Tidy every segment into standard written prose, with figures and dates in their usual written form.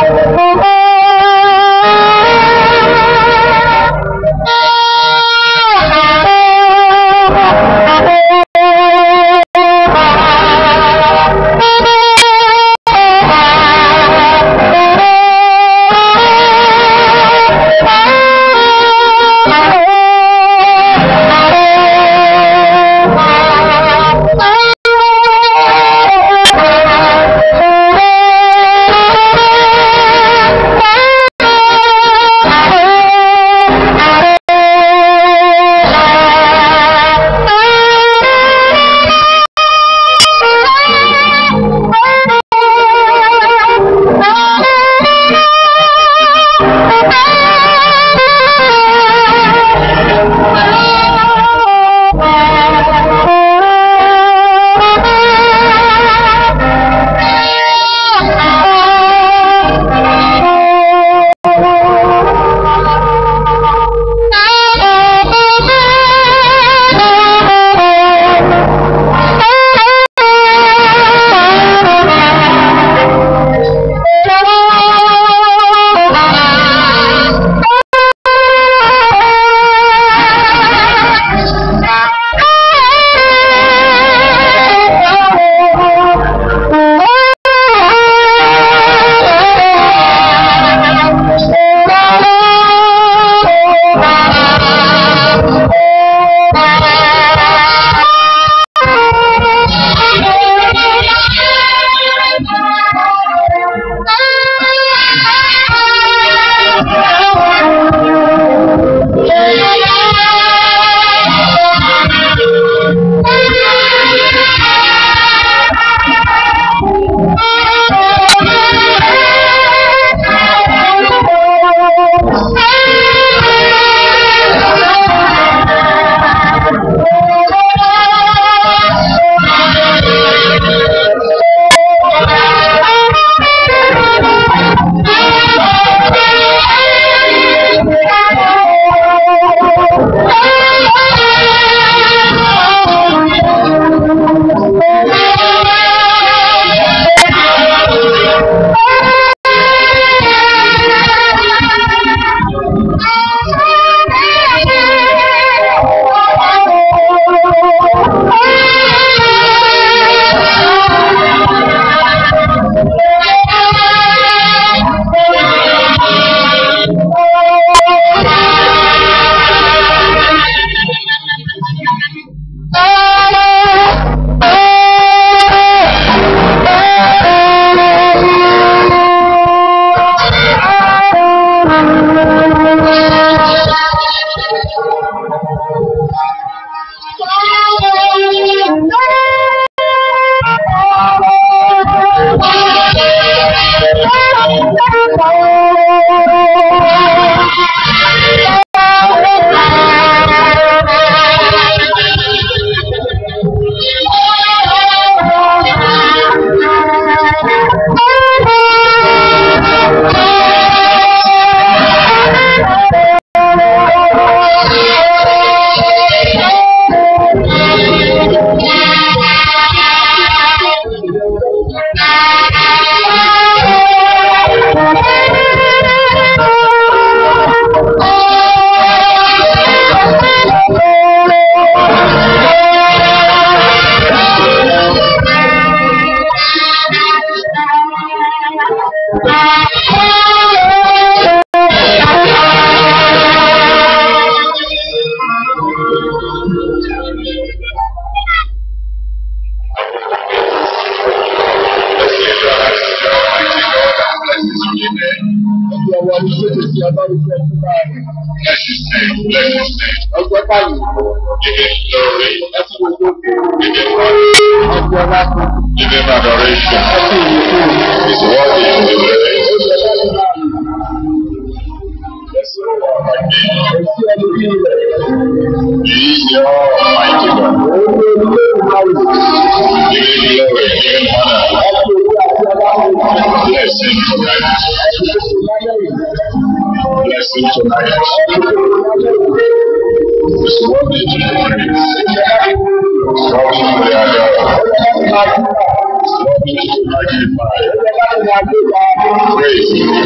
Praise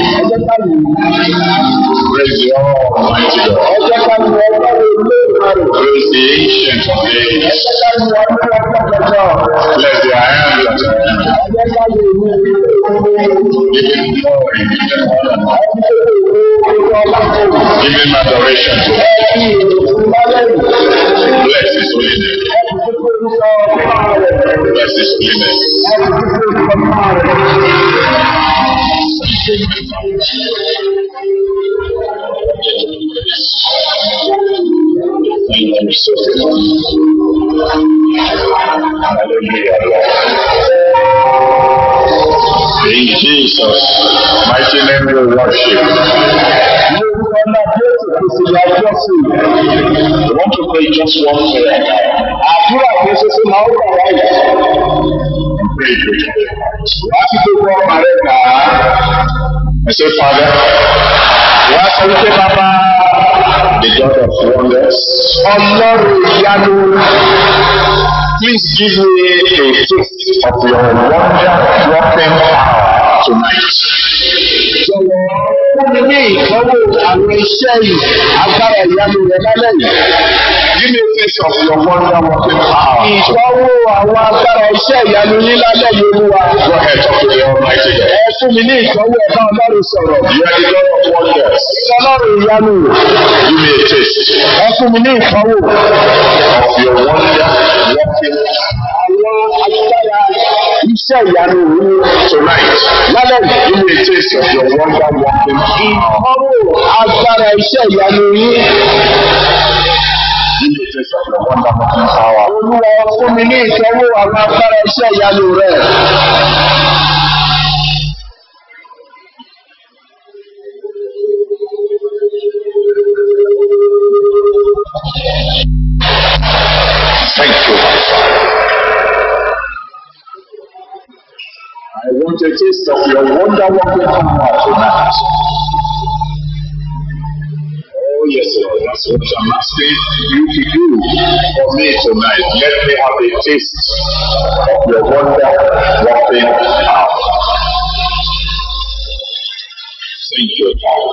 the Almighty God. Praise the Ancient of Days. Bless their hands at your hand. Give him glory, give him honor. Give him adoration to him. Bless his holy name. Bless his holiness. Thank you so much. Hallelujah. In Jesus' mighty name we worship. I want to pray just one prayer. Pray with me. I say, Father, the God of wonders, please give me a taste of your wonder-working power tonight. Give me a taste of your wonder-working power. Go ahead, talk to the Almighty God. You are the God of wonders. Give me a taste of your wonder-working tonight. Give me a taste of your wonder-working power. Give me a taste of your wonder-working power. Thank you, my Father. I want a taste of your wonder-working power tonight. Oh, yes, Lord. That's what I'm asking you to do for me tonight. Let me have a taste of your wonder-working power. Thank you, Father.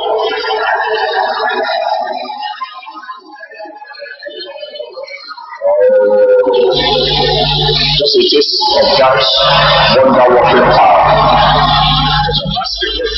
Just a taste of that wonder-working power. That's what I'm asking you.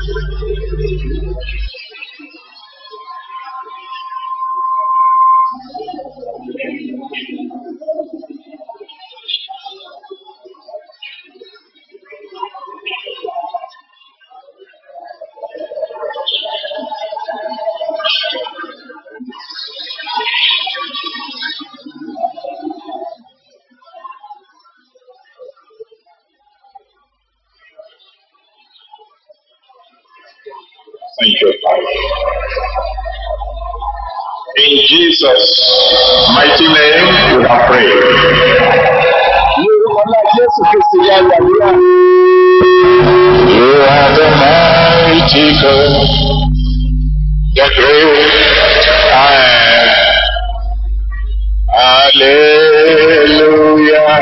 Thank you, Father. In Jesus' mighty name, we have prayed. You are the mighty God, the great I am. Hallelujah.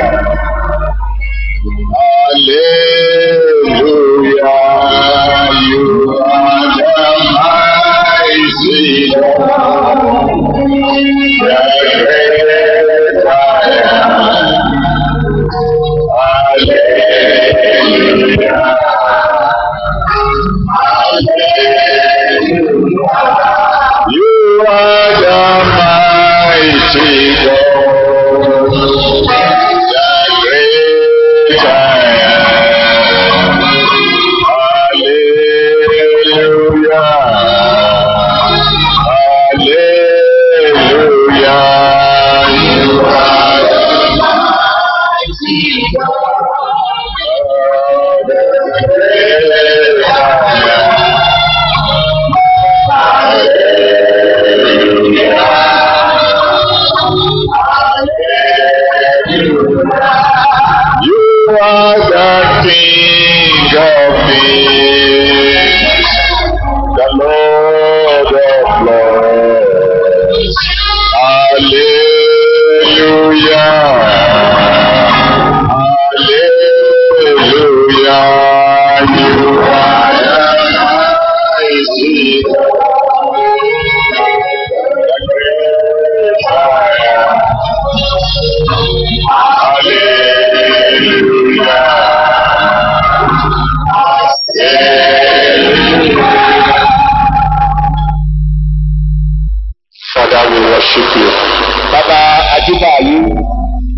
Hallelujah. You are the mighty God, the great I am. Hallelujah. Hallelujah. You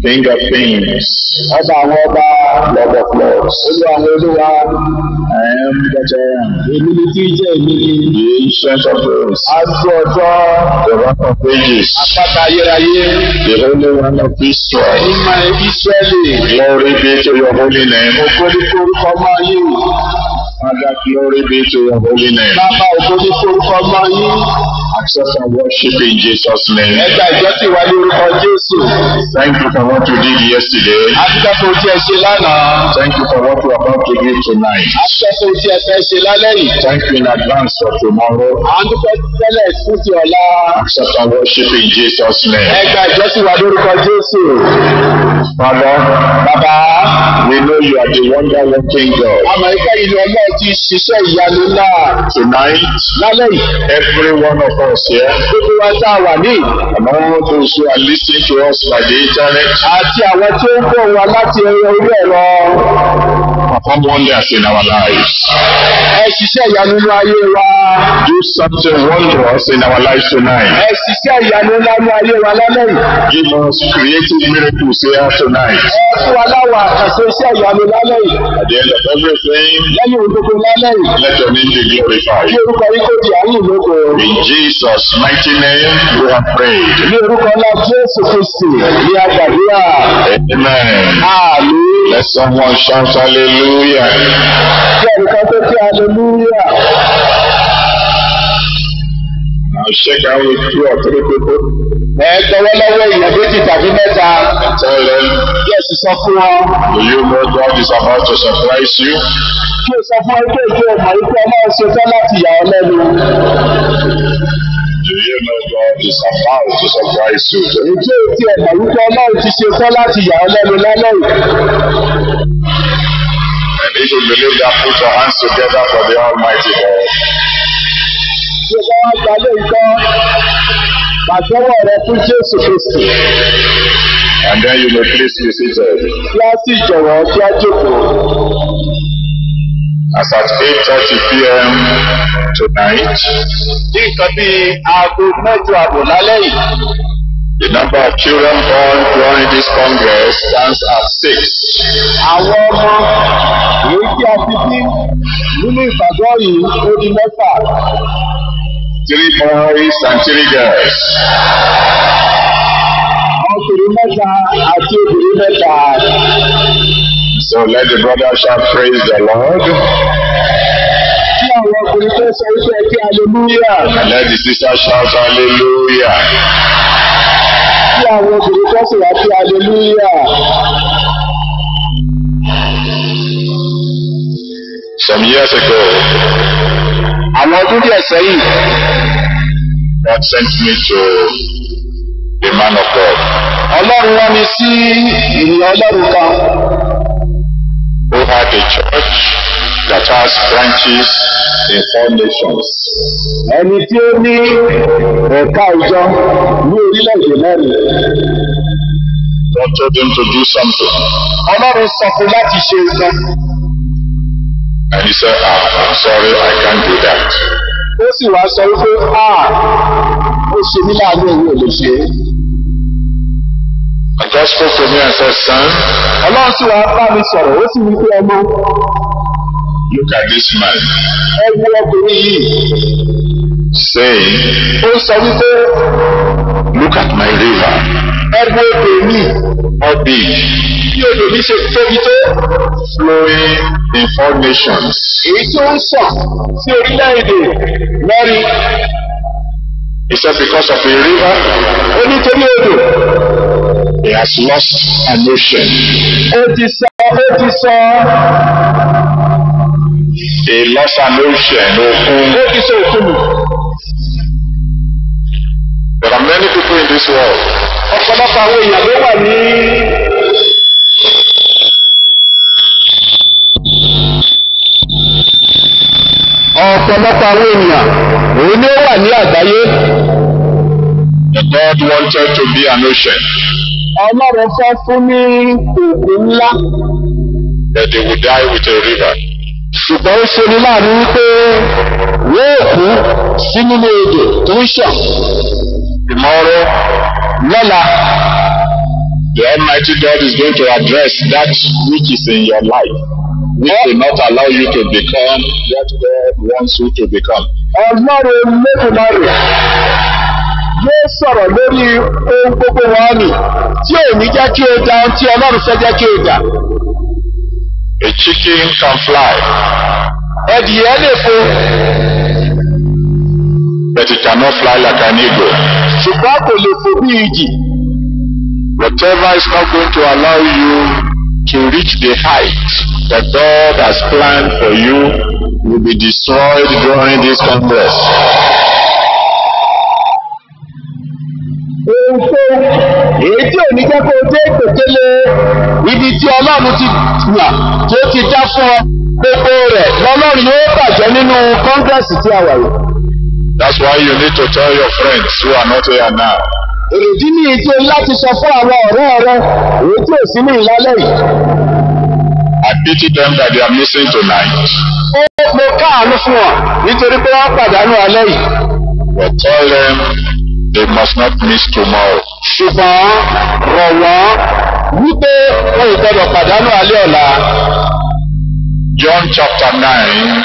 King of kings, Ọba àwọn ọba, Lord of lords. Olú àwọn olúwa, I am that I am. èmi ni tí jẹ́ èmi ni. The ancient of days, Aṣọ ọjọ́, the rock of ages, àpáta ayérayé, the Holy One of Israel. ìmọ̀ Ísírẹ́lì. Glory be to your holy name. Ògo ní forúkọ máa yín. Father, glory be to your holy name. Bàbá ògo ní forúkọ máa yín. Accept our worship in Jesus' name. Ẹgbà ìjọsìn wa ní orúkọ Jésù. Thank you for what you did yesterday. Adúgbò tó tí ẹ ṣe lánàá. Thank you for what you are about to do tonight. Adúgbò tó tí ẹ fẹ́ ṣe lálẹ́ yìí. Thank you in advance for tomorrow. À ń dúpẹ́ tẹ́lẹ̀ fún ti ọ̀la. Accept our worship in Jesus' name. Ẹgbà ìjọsìn wa ní orúkọ Jésù. Father, Bàbá, we know you are the wonder working God. àmọ̀ ìfẹ́ ìlú ọlọ́run ti ṣiṣẹ́ ìyanu náà. Tonight, Lálẹ́ yìí, every one of us here, gbogbo wa tá a wà ní and all those who are listening to us by the internet, àti àwọn tí ó ń bọ̀ wá láti orí ẹ̀rọ. perform wonders in our lives. Ẹ ṣiṣẹ́ ìyanu nínú ayé wa. Do something wondrous in our lives tonight. Ẹ ṣiṣẹ́ ìyanu nínú ayé wa lálẹ́ yìí. Give us creative miracles here tonight. Ẹ fún wa láwọn àkànṣe iṣẹ́ ìyanu lálẹ́ yìí. At the end of everything, Lẹ́yìn ohun gbogbo lálẹ́ yìí. let your name be glorified. Ní orúkọ yìí kò di àyìn lógo. In Jesus' mighty name, we have prayed. Ní orúkọ náà Jésù Kristi ní àgbàdúrà. Amen. Àmín. Let someone shout hallelujah. Kí ẹnìkan tó kí hallelujah. Now shake out with 2 or 3 people. Ẹ gbọ́wọ́ lọ́wọ́ èèyàn méjì tàbí mẹ́ta. Tell them, Kí ẹ sì sọ fún wọn. do you know God is about to surprise you? Kí o sọ fún ẹgbẹ́ ìjọ ìmọ̀ ikú ọmọ ṣetán láti yà ọ́ lẹ́nu. Do you know God is about to surprise you? Ìjọ ìtì ẹ̀mọ̀ wípé Ọlọ́run ti ṣetán láti yà ọ́ lẹ́nu lálẹ́ yìí. And if you believe that, put your hands together for the Almighty God. Tí o bá wá gbalé ìtọ́, pàtẹ́wọ̀ rẹ fún Jésù Kristi. And then you may please be seated. Kí á sì jọ̀wọ́ kí á jókòó. As at 8:30 p.m. tonight, Ní nǹkan bíi aago mẹ́jọ àbọ̀ lálẹ́ yìí. the number of children born during this Congress stands at 6. Àwọn ọmọ èyí tí a ti bí nínú ìpàgọ́ yìí ó di 6. 3 boys and 3 girls. Ọkùnrin 3 àti obìnrin 3. So let the brother shout praise the Lord. Kí àwọn ọkùnrin tó sọ wípé kí hallelujah. And let the sister shout hallelujah. Kí àwọn obìnrin tó sì wá kí hallelujah. Some years ago, Àwọn ọdún díẹ̀ sẹ́yìn, God sent me to a man of God Ọlọ́run rán mi sí ènìyàn Ọlọ́run kan who had a church that has branches in 4 nations. ẹni tí ó ní ẹ̀ka ìjọ ní orílẹ̀-èdè mẹ́rin. God told him to do something. Ọlọ́run sọ fún láti ṣe nǹkan. And he said, I'm sorry, I can't do that. Ó sì wá sọ wípé ó ṣe mí láàánú èyí ò lè ṣe é. And God spoke to me and said, son, Ọlọ́run sì wá bá mi sọ̀rọ̀, ó sì wí pé ọmọ. look at this man, Ẹ wo ọkùnrin yìí. saying, Ó sọ wípé look at my river, ẹ wo odò mi. how big, Bí odò mi ṣe tóbi tó. flowing in 4 nations. Èyí tí ó ń sàn sí orílẹ̀-èdè mẹ́rin. He said, because of a river, Ó nítorí odò. he has lost an ocean. Ó ti sọ. He lost an ocean. Ó ti sọ òkun nù. There are many people in this world Ọ̀pọ̀lọpọ̀ àwọn èèyàn ló wà ní. Ọ̀pọ̀lọpọ̀ àwọn èèyàn òun ni ó wà ní àgbáyé. that God wanted to be an ocean, Ọlọ́run fẹ́ fún ní òkun ńlá. that they would die with a river. Ṣùgbọ́n ó ṣe ní láàánú wípé wọ́n kú sí nínú odò tó ń ṣàn. Tomorrow, Lọ́la, The Almighty God is going to address that which is in your life, which will not allow you to become what God wants you to become. Ọlọ́run Olódùmarè yóò sọ̀rọ̀ lórí ohun gbogbo wọn ni tí ò ní jẹ́ kí o dà ohun tí Ọlọ́run fẹ́ jẹ́ kí o dà. A chicken can fly. Ẹdìyẹ lè fò. But it cannot fly like an eagle. Ṣùgbọ́n kò lè fò bí ìjì. Whatever is not going to allow you to reach the height that God has planned for you will be destroyed during this congress. Èyí tí ò ní jẹ́ kó o dé ìpèkélé ibi tí Ọlọ́run ti wà tí ó ti dá fún ọ gbogbo rẹ̀ lọ́lọ́run yóò bàjẹ́ nínú kọ́ńgẹ́sì tí a wà yìí. That's why you need to tell your friends who are not here now. Èrèdí ní ìdí láti sọ fún àwọn ọ̀rẹ́ rẹ èyí tí ò sí ní ìlálẹ́ yìí. I pity them that they are missing tonight. Mo káàánú fún wọn nítorí pé wọ́n pàdánù alẹ́ yìí. But tell them they must not miss tomorrow. Ṣùgbọ́n rọ̀ wọ́n wípé wọn ò gbọdọ̀ pàdánù alẹ́ ọ̀la. John chapter 9,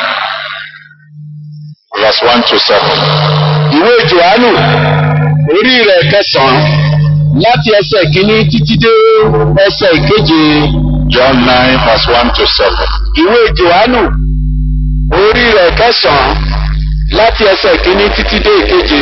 verse 1 to 7. Ìwé Jòhánù orí rẹ̀ 9 láti ẹsẹ̀ kìíní títí dé ẹsẹ̀ ìkeje. John 9, verse 1 to 7. Ìwé Jòhánù orí rẹ̀ 9 láti ẹsẹ̀ kìíní títí dé ìkeje.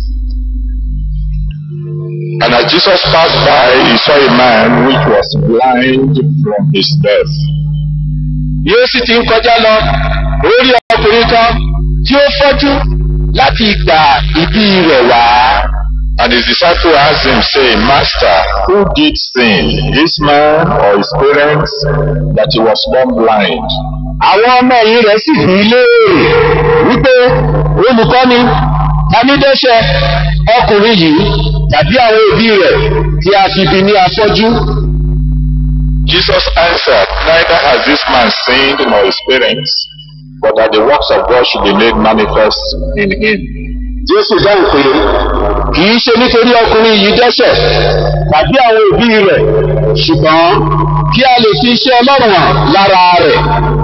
And as Jesus passed by, he saw a man which was blind from his birth. Yóò sì ti ń kọjá lọ, ó rí ọkùnrin kan tí ó fọ́jú láti ìgbà ìbí rẹ̀ wá. And his disciple asked him, saying, Master, who did sin, this man or his parents, that he was born blind? Àwọn ọmọ ẹ̀yìn rẹ̀ sì bí léèrè wípé olùkọ́ni, ta ni dẹ́ṣẹ̀ ọkùnrin yìí tàbí àwọn òbí rẹ̀ tí a fi bí ní afọ́jú? Jesus answered, Neither has this man sinned nor his parents, but that the works of God should be made manifest in him. Jésù dáhùn pé kìí ṣe nítorí ọkùnrin yìí dẹ́ṣẹ̀ tàbí àwọn òbí rẹ̀, ṣùgbọ́n kí a lè fi iṣẹ́ Ọlọ́run hàn lára rẹ̀.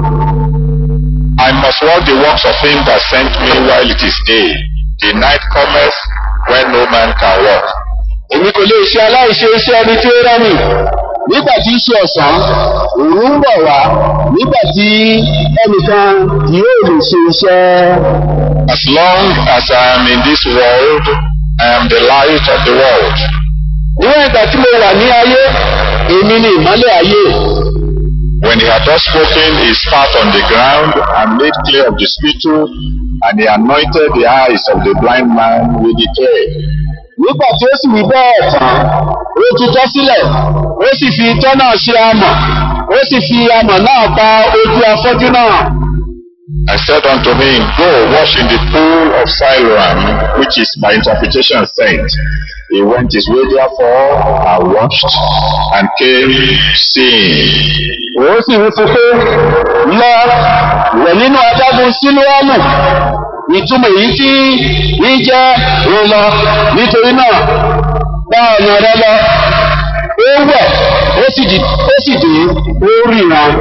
I must work the works of him that sent me while it is day. The night cometh when no man can work. Èmi kò lè ṣe aláìṣe iṣẹ́ ẹni tí ó rán mi. Nígbà tí í ṣe ọ̀sán, òru ń bọ̀ wá nígbà tí ẹnìkan kì yóò lè ṣe iṣẹ́. As long as I am in this world, I am the light of the world. Níwọ̀n ìgbà tí mo wà ní ayé, èmi ni ìmọ́lẹ̀ ayé. When he had thus spoken, he spat on the ground and made clear of the spittle, and he anointed the eyes of the blind man with the clay. Nígbà tí ó sì wí bẹ́ẹ̀ tán, ó tutọ́ sílẹ̀, ó sì fi itọ́ náà ṣe amọ̀, ó sì fi amọ̀ náà pa ojú afọ́jú náà. I said unto him, Go wash in the pool of Siloam, which is by interpretation saint. He went his way therefore and washed and came seeing. Ó sì wí fún pé, lọ wẹ̀ nínú adágún Sílóámù. Ìtumọ̀ èyí tí ń jẹ́ òun lọ nítorí náà bá ọ̀nà rẹ lọ. Ó wẹ̀, ó sì dé, ó ríran.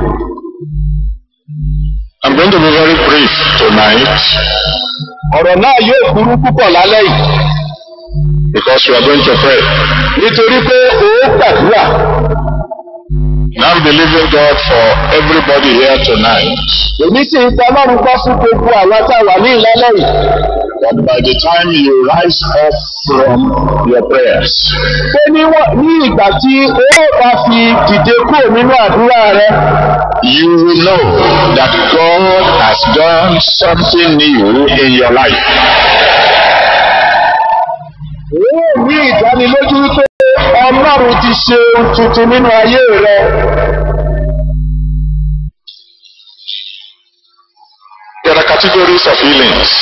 I'm going to be very brief tonight. Ọ̀rọ̀ náà yóò kúrú púpọ̀ lálẹ́ yìí. Because we are going to pray. Nítorí pé ó gbàdúrà. And I'm believing God for everybody here tonight. Èmi sì ń sọ Ọlọ́run gbọ́ fún gbogbo àwọn tá a wà ní ìlálẹ́ yìí. That by the time you rise up from your prayers, pé ní ìgbà tí ó bá fi dìde kúrò nínú àdúrà rẹ, you will know that God has done something new in your life. Ó ní ìdánilójú wípé Ọlọ́run ti ṣe ohun tuntun nínú ayé rẹ. There are categories of healings.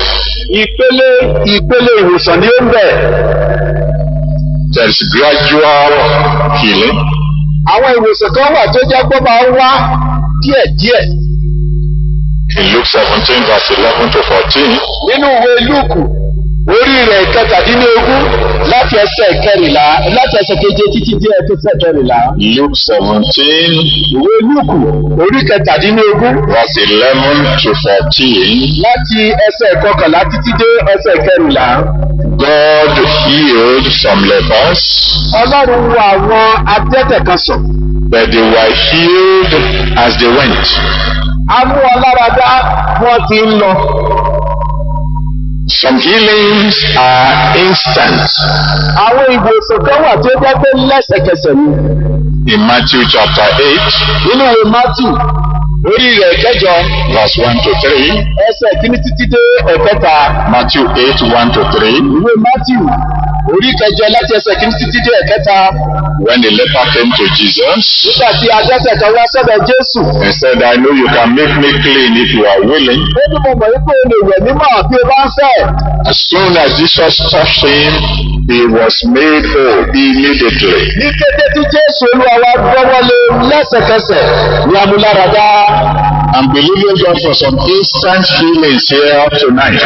Ìpele ìwòsàn ni ó ń bẹ. There is gradual healing. Àwọn ìwòsàn kan wà tó jẹ́ pé máa ń wá díẹ̀díẹ̀. In Luke 17 verse 11 to 14. Nínú ìwé Lúùkù orí rẹ̀ kẹtàdínlógún láti ẹsẹ̀ kẹrìnlá láti ẹsẹ̀ keje títí dé ẹsẹ̀ kẹrìnlá. Luke 17. Ìwé Lúùkù orí kẹtàdínlógún. Verse 11 to 14. Láti ẹsẹ̀ kọkànlá títí dé ẹsẹ̀ kẹrìnlá. God healed some lepers. Ọlọ́run wo àwọn adẹ́tẹ̀ kan sàn. But they were healed as they went. A mú wọn lára dá wọ́n ti ń lọ. Some healings are instant. Àwọn ìwòsàn kan wà tó jẹ́ pé lẹ́sẹ̀kẹsẹ̀ ni. In Matthew chapter 8. Nínú ìwé Matthew orí rẹ̀ kẹjọ. Verse 1 to 3. Ẹsẹ̀ kìíní títí dé ẹ̀kẹta. Matthew 8, 1 to 3. Ìwé Matthew orí kẹjọ láti ẹsẹ̀ kìíní títí dé ẹ̀kẹta. When the leper came to Jesus, nígbà tí adẹ́tẹ̀ kan wá sọ́dọ̀ Jésù. He said, I know you can make me clean if you are willing. Ó ní mo mọ̀ wípé o lè wẹ̀ mímọ́ bí o bá ń fẹ́. As soon as Jesus touched him, he was made whole immediately. Ní kété tí Jésù Olúwa wá gbọ́wọ́ lé lẹ́sẹ̀kẹsẹ̀ ní amúláradá. I'm believing God for some instant healings here tonight.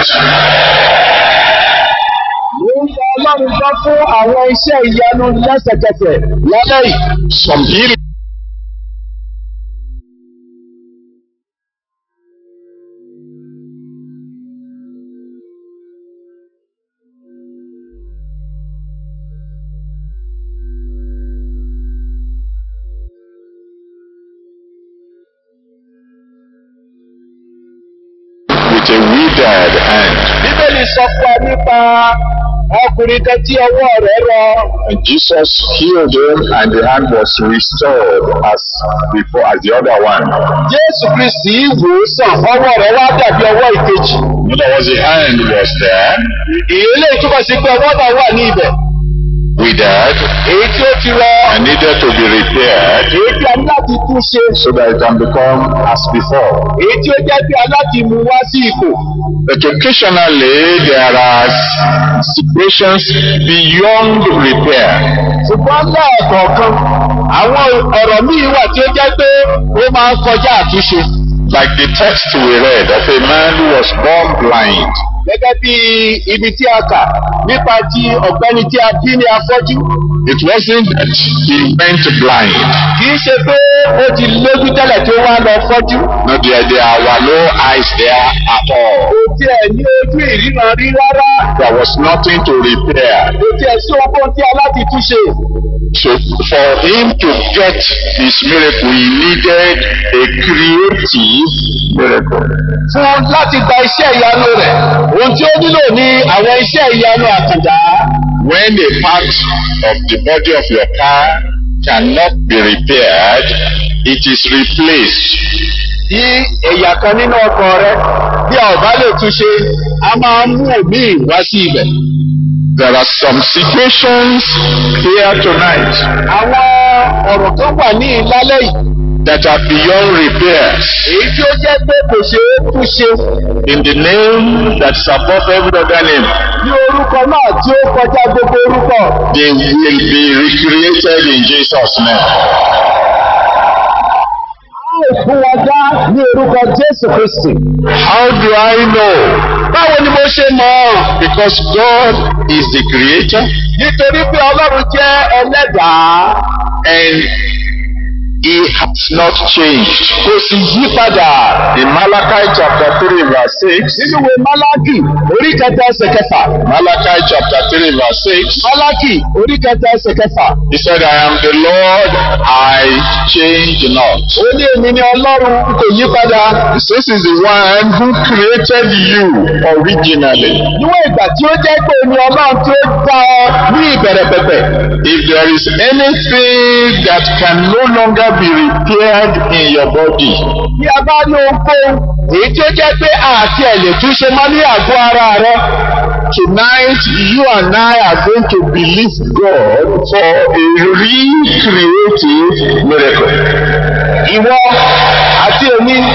Ọlọ́run bá fún àwọn iṣẹ́ ìyanu lẹ́sẹ̀kẹsẹ̀ lálẹ́ yìí. Some healing. With a withered hand. Bíbélì sọ fún wa nípa ọkùnrin kan tí ọwọ́ rẹ̀ rọ. And Jesus healed him and the hand was restored as before as the other one. Jésù Kristi wò ó sàn, ọwọ́ rẹ̀ wá dàbí ọwọ́ ìkejì. In other words, the hand was there. Ìyẹlẹ ìtumọ̀ sí pé ọwọ́ náà wà ní ibẹ̀. Withered. Èyí tí ó ti rọ. And needed to be repaired. Èyí tí a ní láti tún ṣe. So that it can become as before. Èyí tí ó jẹ́ pé a láti mú wá sí ipò. But occasionally there are situations beyond repair. Ṣùgbọ́n lẹ́ẹ̀kọ̀ọ̀kan, àwọn ọ̀rọ̀ míì wà tí ó jẹ́ pé ó máa ń kọjá àtúnṣe. Like the text we read of a man who was born blind. Gẹ́gẹ́ bí ibi tí a kà nípa ti ọ̀gbẹ́ni tí a bí ní afọ́jú. It wasn't that he went blind. Kì í ṣe pé ó ti lójú tẹ́lẹ̀ tí ó wá lọ fọ́jú. No, there were no eyes there at all. Kò tiẹ̀ ní ojú ìríran rí rárá. There was nothing to repair. Kò tiẹ̀ sí ohun tí a láti túnṣe. So for him to get his miracle, he needed a creative miracle. Fún láti gba iṣẹ́ ìyanu rẹ̀, ohun tí ó nílò ní àwọn iṣẹ́ ìyanu àkàndá. When a part of the body of your car cannot be repaired, it is replaced. Bí ẹ̀yà kan nínú ọkọ̀ rẹ, bí a ò bá lè túnṣe, a máa mú òmíì wá sí ibẹ̀. There are some situations here tonight. Àwọn ọ̀rọ̀ kan wà ní ìlálẹ́ yìí. That are beyond repairs. Èyí tí ó jẹ́ pé kò ṣe é túnṣe. In the name that is above every other name. Ní orúkọ náà tí ó kọjá gbogbo orúkọ. They will be recreated in Jesus' name. Fún wọn dá ní orúkọ Jésù Kristi. How do I know? Báwo ni mo ṣe mọ̀? Because God is the creator. Nítorí pé Ọlọ́run jẹ́ ẹlẹ́dàá. And He has not changed. Kò sì yí padà. In Malachi chapter 3 verse 6. Nínú ìwé Málákì orí kẹta ẹsẹ̀ kẹfà. Malachi chapter 3 verse 6. Málákì orí kẹta ẹsẹ̀ kẹfà. He said, I am the Lord, I change not. Ó ní èmi ni Ọlọ́run kò yí padà. This is the one who created you originally. Níwọ̀n ìgbà tí ó jẹ́ pé ni Ọlọ́run tí ó dá ọ ní ìbẹ̀rẹ̀ pẹ̀pẹ̀. If there is anything that can no longer be repaired in your body. Bí a bá ní ohunkóhun, èyí tí ó jẹ́ pé àti ẹ̀ lè túnṣe mọ́ ní àgọ́ ara rẹ. Tonight, you and I are going to believe God for a recreative miracle. Ìwọ àti èmi, a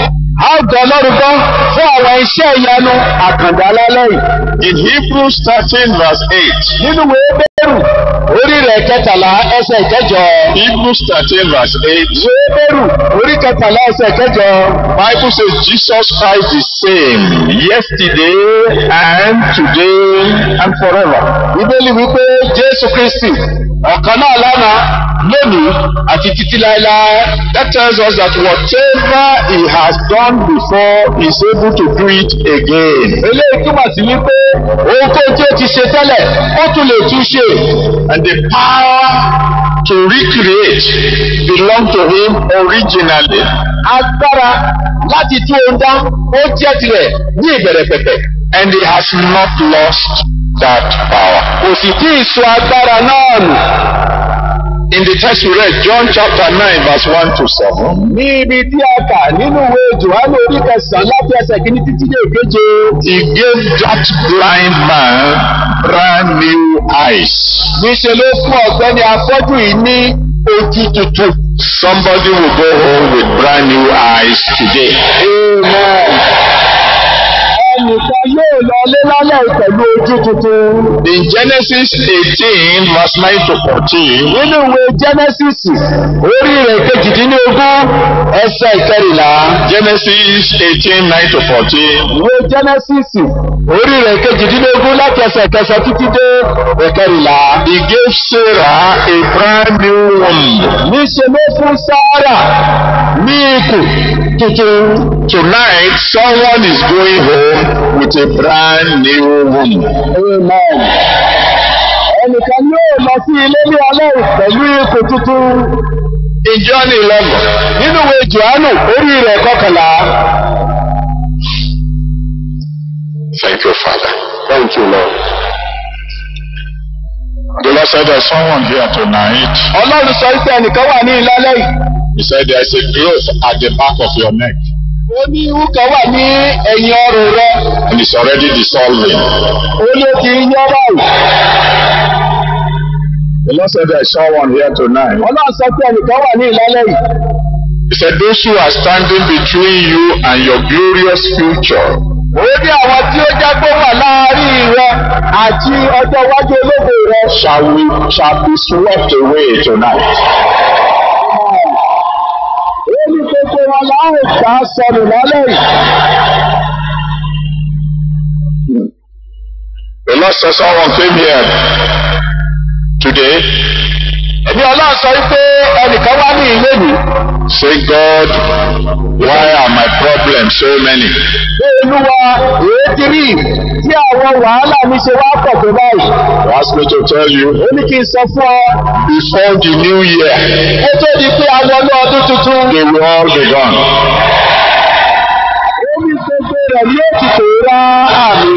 A ó gbọ́ Ọlọ́run gbọ́ fún àwọn iṣẹ́ ìyanu àkàndá lálẹ́ yìí. In Hebrews 13 verse 8. Nínú ìwé Hébérù orí rẹ̀ kẹtàlá ẹsẹ̀ ìkẹjọ. Hebrews 13 verse 8. Ìwé Hébérù orí kẹtàlá ẹsẹ̀ ìkẹjọ. Bible says Jesus Christ is same yesterday and today and forever. Bíbélì wípé Jésù Kristi ọ̀kan náà lánàá lónìí àti títí láéláé. That tells us that whatever he has done before he is able to do it again. Eléyìí túmọ̀ sí wípé ohunkóhun tí ó ti ṣe tẹ́lẹ̀ ó tún lè tún ṣe. And the power to recreate belong to him originally. Agbára láti tún ohun dá ó jẹ́ tirẹ̀ ní ìbẹ̀rẹ̀ pẹ̀pẹ̀. And he has not lost that power. Kò sì tí ì sọ agbára náà nù. In the text we read, John chapter 9 verse 1 to 7. Ní ibi tí a kà nínú ìwé Jòhánù orí kẹsàn-án láti ẹsẹ̀ kìíní títí dé ìkeje. He gave that blind man brand new eyes. Níṣe ló fún ọ̀gbẹ́ni afọ́jú yìí ní ojú tuntun. Somebody will go home with brand new eyes today. Amen. Ẹnìkan yóò lọ lé lálẹ́ pẹ̀lú ojú tuntun. In Genesis 18 verse 9 to 14. Nínú ìwé Genesis orí rẹ̀ kejìdínlógún ẹsẹ̀ ìkẹrìnlá. Genesis 18 9 to 14. Ìwé Genesis orí rẹ̀ kejìdínlógún láti ẹsẹ̀ kẹsàn-án títí dé ìkẹrìnlá. He gave Sarah a brand new womb. Níṣe ló fún Sárà ní ikùn tuntun. Tonight, someone is going home with a brand new womb. Amen. Ẹnìkan yóò lọ sí ilé ní alẹ́ pẹ̀lú ikùn tuntun. In John 11. Nínú ìwé Jòhánù orí rẹ̀ kọkànlá. Thank you, Father. Thank you, Lord. The Lord said there's someone here tonight. Ọlọ́run sọ pé ẹnìkan wà ní ìlálẹ́ yìí. He said there's a growth at the back of your neck. Ó ní ihò kan wà ní ẹ̀yìn ọrùn rẹ. And it's already dissolving. Ó ló ti yán báyìí. The Lord said there's someone here tonight. Ọlọ́run sọ pé ẹnìkan wà ní ìlálẹ́ yìí. He said those who are standing between you and your glorious future. Ó ní àwọn tí ó jẹ́ pé wà láàárín rẹ àti ọjọ́ iwájú ológo rẹ. Shall be swept away tonight. Ó ní gbogbo wọn láàrín gbà sọnù lálẹ́ yìí. The Lord said someone came here today. Ẹ̀mí Ọlọ́run sọ pé ẹnìkan wá ní ilé mi. Say, God, why are my problems so many? Olúwa èé ti rí tí àwọn wàhálà mi ṣe wá pọ̀ tó báyìí. He asked me to tell you. Ó ní kí n sọ fún ọ. Before the new year. Ó tó di pé a wọnú ọdún tuntun. They will all be gone. Ó ní gbogbo rẹ̀ ní òtítọ́ rá àmì.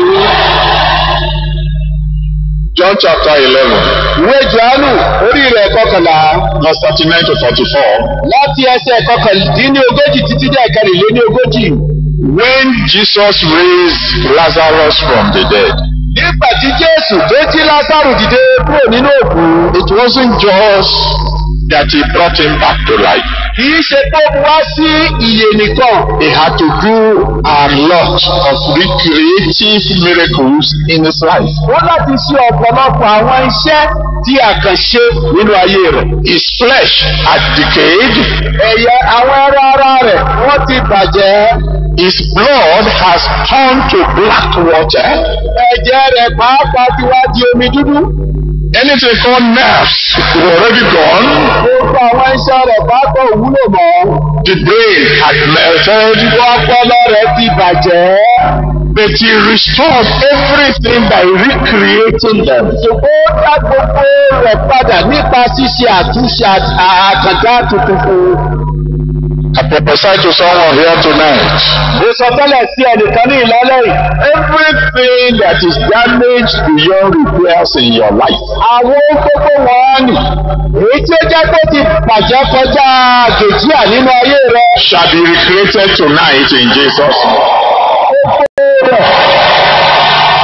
John chapter 11. Ìwé Jòhánù orí rẹ̀ kọkànlá. Verse 39 to 44. Láti ẹsẹ̀ kọkàndínlógójì títí dé ìkẹrìnlélógójì. When Jesus raised Lazarus from the dead. Nígbà tí Jésù tó jí Lásárù dìde kúrò nínú òkú. It wasn't just that he brought him back to life. Kì í ṣe pé ó wá sí ìyè nìkan. He had to do a lot of recreative miracles in his life. Wọ́n láti ṣe ọ̀pọ̀lọpọ̀ àwọn iṣẹ́ tí a kàn ṣe nínú ayé rẹ̀. His flesh had decayed. Ẹ̀yà àwọn ẹran ara rẹ̀ wọ́n ti bàjẹ́. His blood has turned to black water. Ẹ̀jẹ̀ rẹ̀ pàápàá ti wá di omi dúdú. Anything called nerves were already gone. Gbogbo àwọn iṣẹ́ rẹ̀ pàápàá ò wúlò mọ́. The brain had melted. Ọpọlọ rẹ̀ ti bàjẹ́. But he restored everything by recreating them. Ṣùgbọ́n ó dá gbogbo rẹ̀ padà nípa ṣíṣe àtúnṣe àkàndá tuntun fún. I prophesy to someone here tonight. Mo sọ tẹ́lẹ̀ sí ẹnìkan ní ìlálẹ́ yìí. Everything that is damaged beyond repairs in your life. Àwọn gbogbo wọn nì. Èyí tí ó jẹ́ pé ti bàjẹ́ kọjá gèjìà nínú ayé rẹ. Shall be recreated tonight in Jesus' name. Gbogbo rẹ̀ láò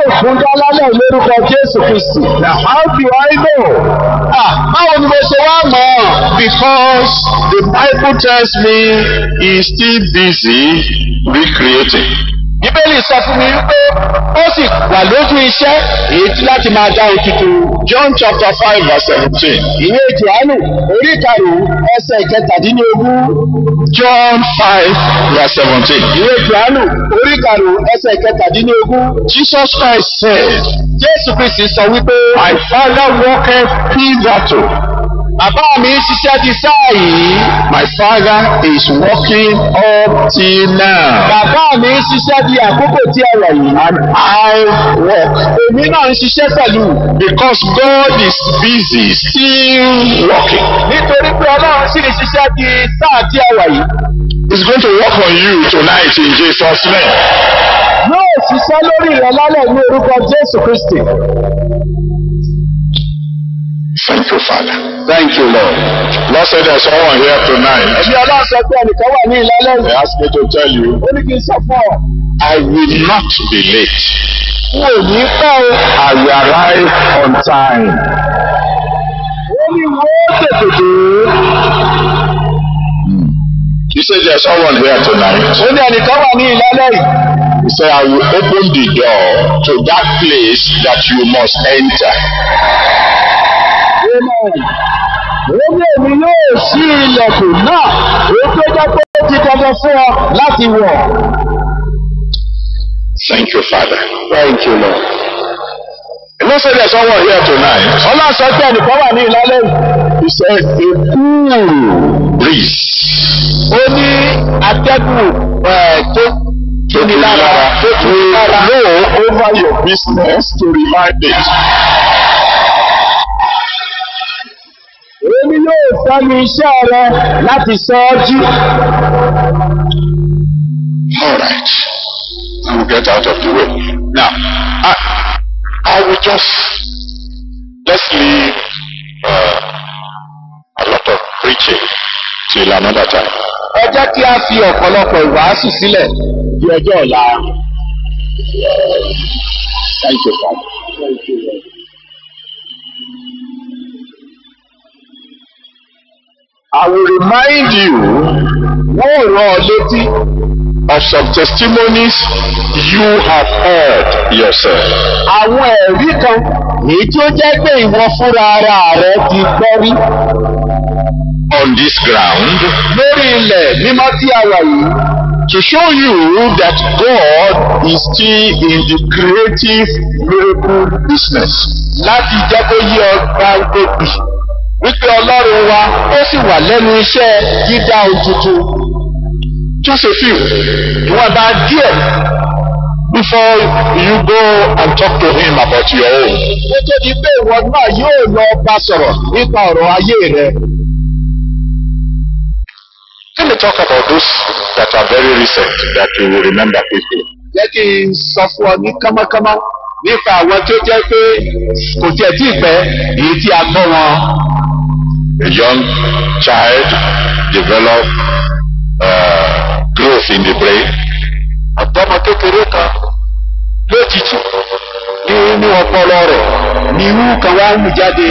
fún dálálẹ̀ lórúkọ Jésù Kristi. Now, how do I know? Báwo ni mo ṣe wá mọ̀? Because the Bible tells me he's still busy recreating. Bíbélì sọ fún mi wípé ó sì wà lójú iṣẹ́ èyí tí láti máa dá ohun tuntun. John chapter 5 verse 17. Ìwé Jòhánù orí karùn-ún ẹsẹ̀ ìkẹtàdínlógún. John 5 verse 17. Ìwé Jòhánù orí karùn-ún ẹsẹ̀ ìkẹtàdínlógún. Jesus Christ said, Jésù Kristi sọ wípé, My Father worketh hitherto. Bàbá mi ń ṣiṣẹ́ di sáà yìí. My Father is working up till now. Bàbá mi ń ṣiṣẹ́ di àkókò tí ẹ wà yìí. And I work. Èmi náà ń ṣiṣẹ́ pẹ̀lú. Because God is busy still working. Nítorí pé Ọlọ́run sì ń ṣiṣẹ́ di sáà tí ẹ wà yìí. He's going to work on you tonight in Jesus' name. Yóò ṣiṣẹ́ lórí ìrẹ̀lálẹ̀ ní orúkọ Jésù Kristi. Thank you, Father. Thank you, Lord. Lord said there's someone here tonight. Ẹ̀mí Ọlọ́run sọ pé ẹnìkan wà ní ìlálẹ́ They yìí. asked me to tell you, Ó ní kí n sọ fún ọ. I will not be late. N ò ní pẹ́ o. I will arrive on time. Ó ní wọ́n tètè dé. He said there's someone here tonight. Ó ní ẹnìkan wà ní ìlálẹ́ yìí. He said, I will open the door to that place that you must enter. Ó ní èmi yóò ṣí ilẹ̀kùn náà, èyí tó jẹ́ pé ó ti dandan fún ọ láti wọ̀. Thank you, Father. Thank you, Lord. The Lord said there's someone here tonight. Ọlọ́run sọ pé ẹnìkan wà ní ìlálẹ́ yìí. He said, a cool breeze. Ó ní atẹ́gùn tó ní lára tó tún ní lára. Blow over your business to revive it. Èmi yóò fẹ́mi iṣẹ́ rẹ láti sọ ọ́ jí. All right. I will get out of the way. Now, I will just, let's leave a lot of preaching till another time. Ẹ jẹ́ kí a fi ọ̀pọ̀lọpọ̀ ìwàásù sílẹ̀ di ọjọ́ ọ̀la. Thank you, Father. Thank you, Lord. I will remind you Wọ́n ò rán ọ létí of some testimonies you have heard yourself. àwọn ẹ̀rí kan èyí tí ó jẹ́ pé ìwọ fúnra ara rẹ ti gbọ́ rí. On this ground, Lórí ilẹ̀ mímọ́ tí a wà yìí. to show you that God is still in the creative miracle business. Láti jẹ́ kó yí ọgbà gbòbì wípé Ọlọ́run wa ó sì wà lẹ́nu iṣẹ́ dídá ohun tuntun. Just a few. Ìwọ̀nba díẹ̀ Before you go and talk to him about your own. ó tó di pé ìwọ náà yóò lọ bá sọ̀rọ̀ nípa ọ̀rọ̀ ayé rẹ. Let me talk about those that are very recent that you will remember quickly. Jẹ́ kí n sọ fún ọ ní kánmọ́kánmọ́ nípa àwọn tó jẹ́ pé kò tiẹ̀ tí ì pẹ́ èyí tí a gbọ́ wọn. A young child developed growth in the brain. Ọ̀dọ́mọ kékeré kan lójijì nínú ọpọlọ rẹ̀ ní irú kan wá ń mú jáde.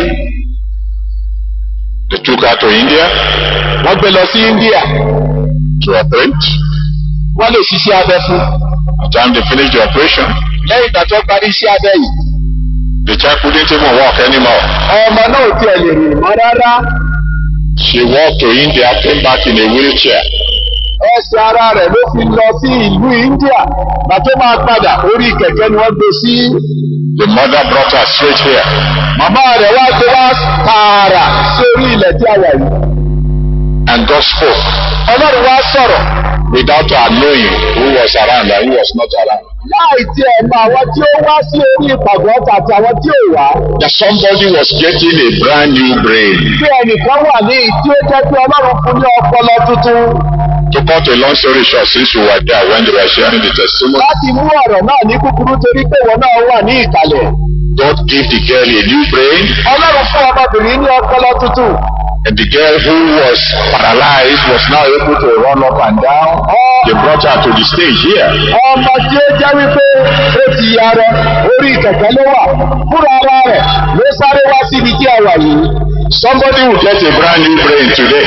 They took her to India Wọ́n gbé lọ sí India. to operate. Wọ́n lè ṣiṣẹ́ abẹ fún. By the time they finished the operation, Lẹ́yìn ìgbà tó parí iṣẹ́ abẹ yìí, the child couldn't even walk anymore. ọmọ náà ò tiẹ̀ lè rìn mọ́ rárá. She walked to India, came back in a wheelchair. Ẹsẹ̀ ara rẹ̀ ló fi lọ sí ìlú India. Bàtó máa padà orí kẹ̀kẹ́ ni wọ́n gbé sí. The mother brought her straight here. Màmá rẹ̀ wá gbé wá tààrà sí orí ilẹ̀ tí a wà yìí. And God spoke Ọlọ́run wá sọ̀rọ̀ without her knowing who was around and who was not around. láì tiẹ̀ mọ àwọn tí ó wá sí orí ìpàgọ́ àti àwọn tí ò wá. That somebody was getting a brand new brain. Bí ẹnìkan wà ní ìdí ó jẹ́ pé Ọlọ́run fún ní ọpọlọ tuntun. To cut a long story short, since you were there when they were sharing the testimony, Láti mú ọ̀rọ̀ náà ní kúkúrú torí pé ìwọ náà wà ní ìkàlẹ̀. God gave the girl a new brain, Ọlọ́run fún ọmọbìnrin ní ọpọlọ tuntun. and the girl who was paralyzed was now able to run up and down. They brought her to the stage here. Ọmọ tí ó jẹ́ wípé ó ti yarọ, ó orí kẹ̀kẹ́ ló wà fúnra ara rẹ̀ ló sáré wá síbi tí a wà yìí. Somebody will get a brand new brain today.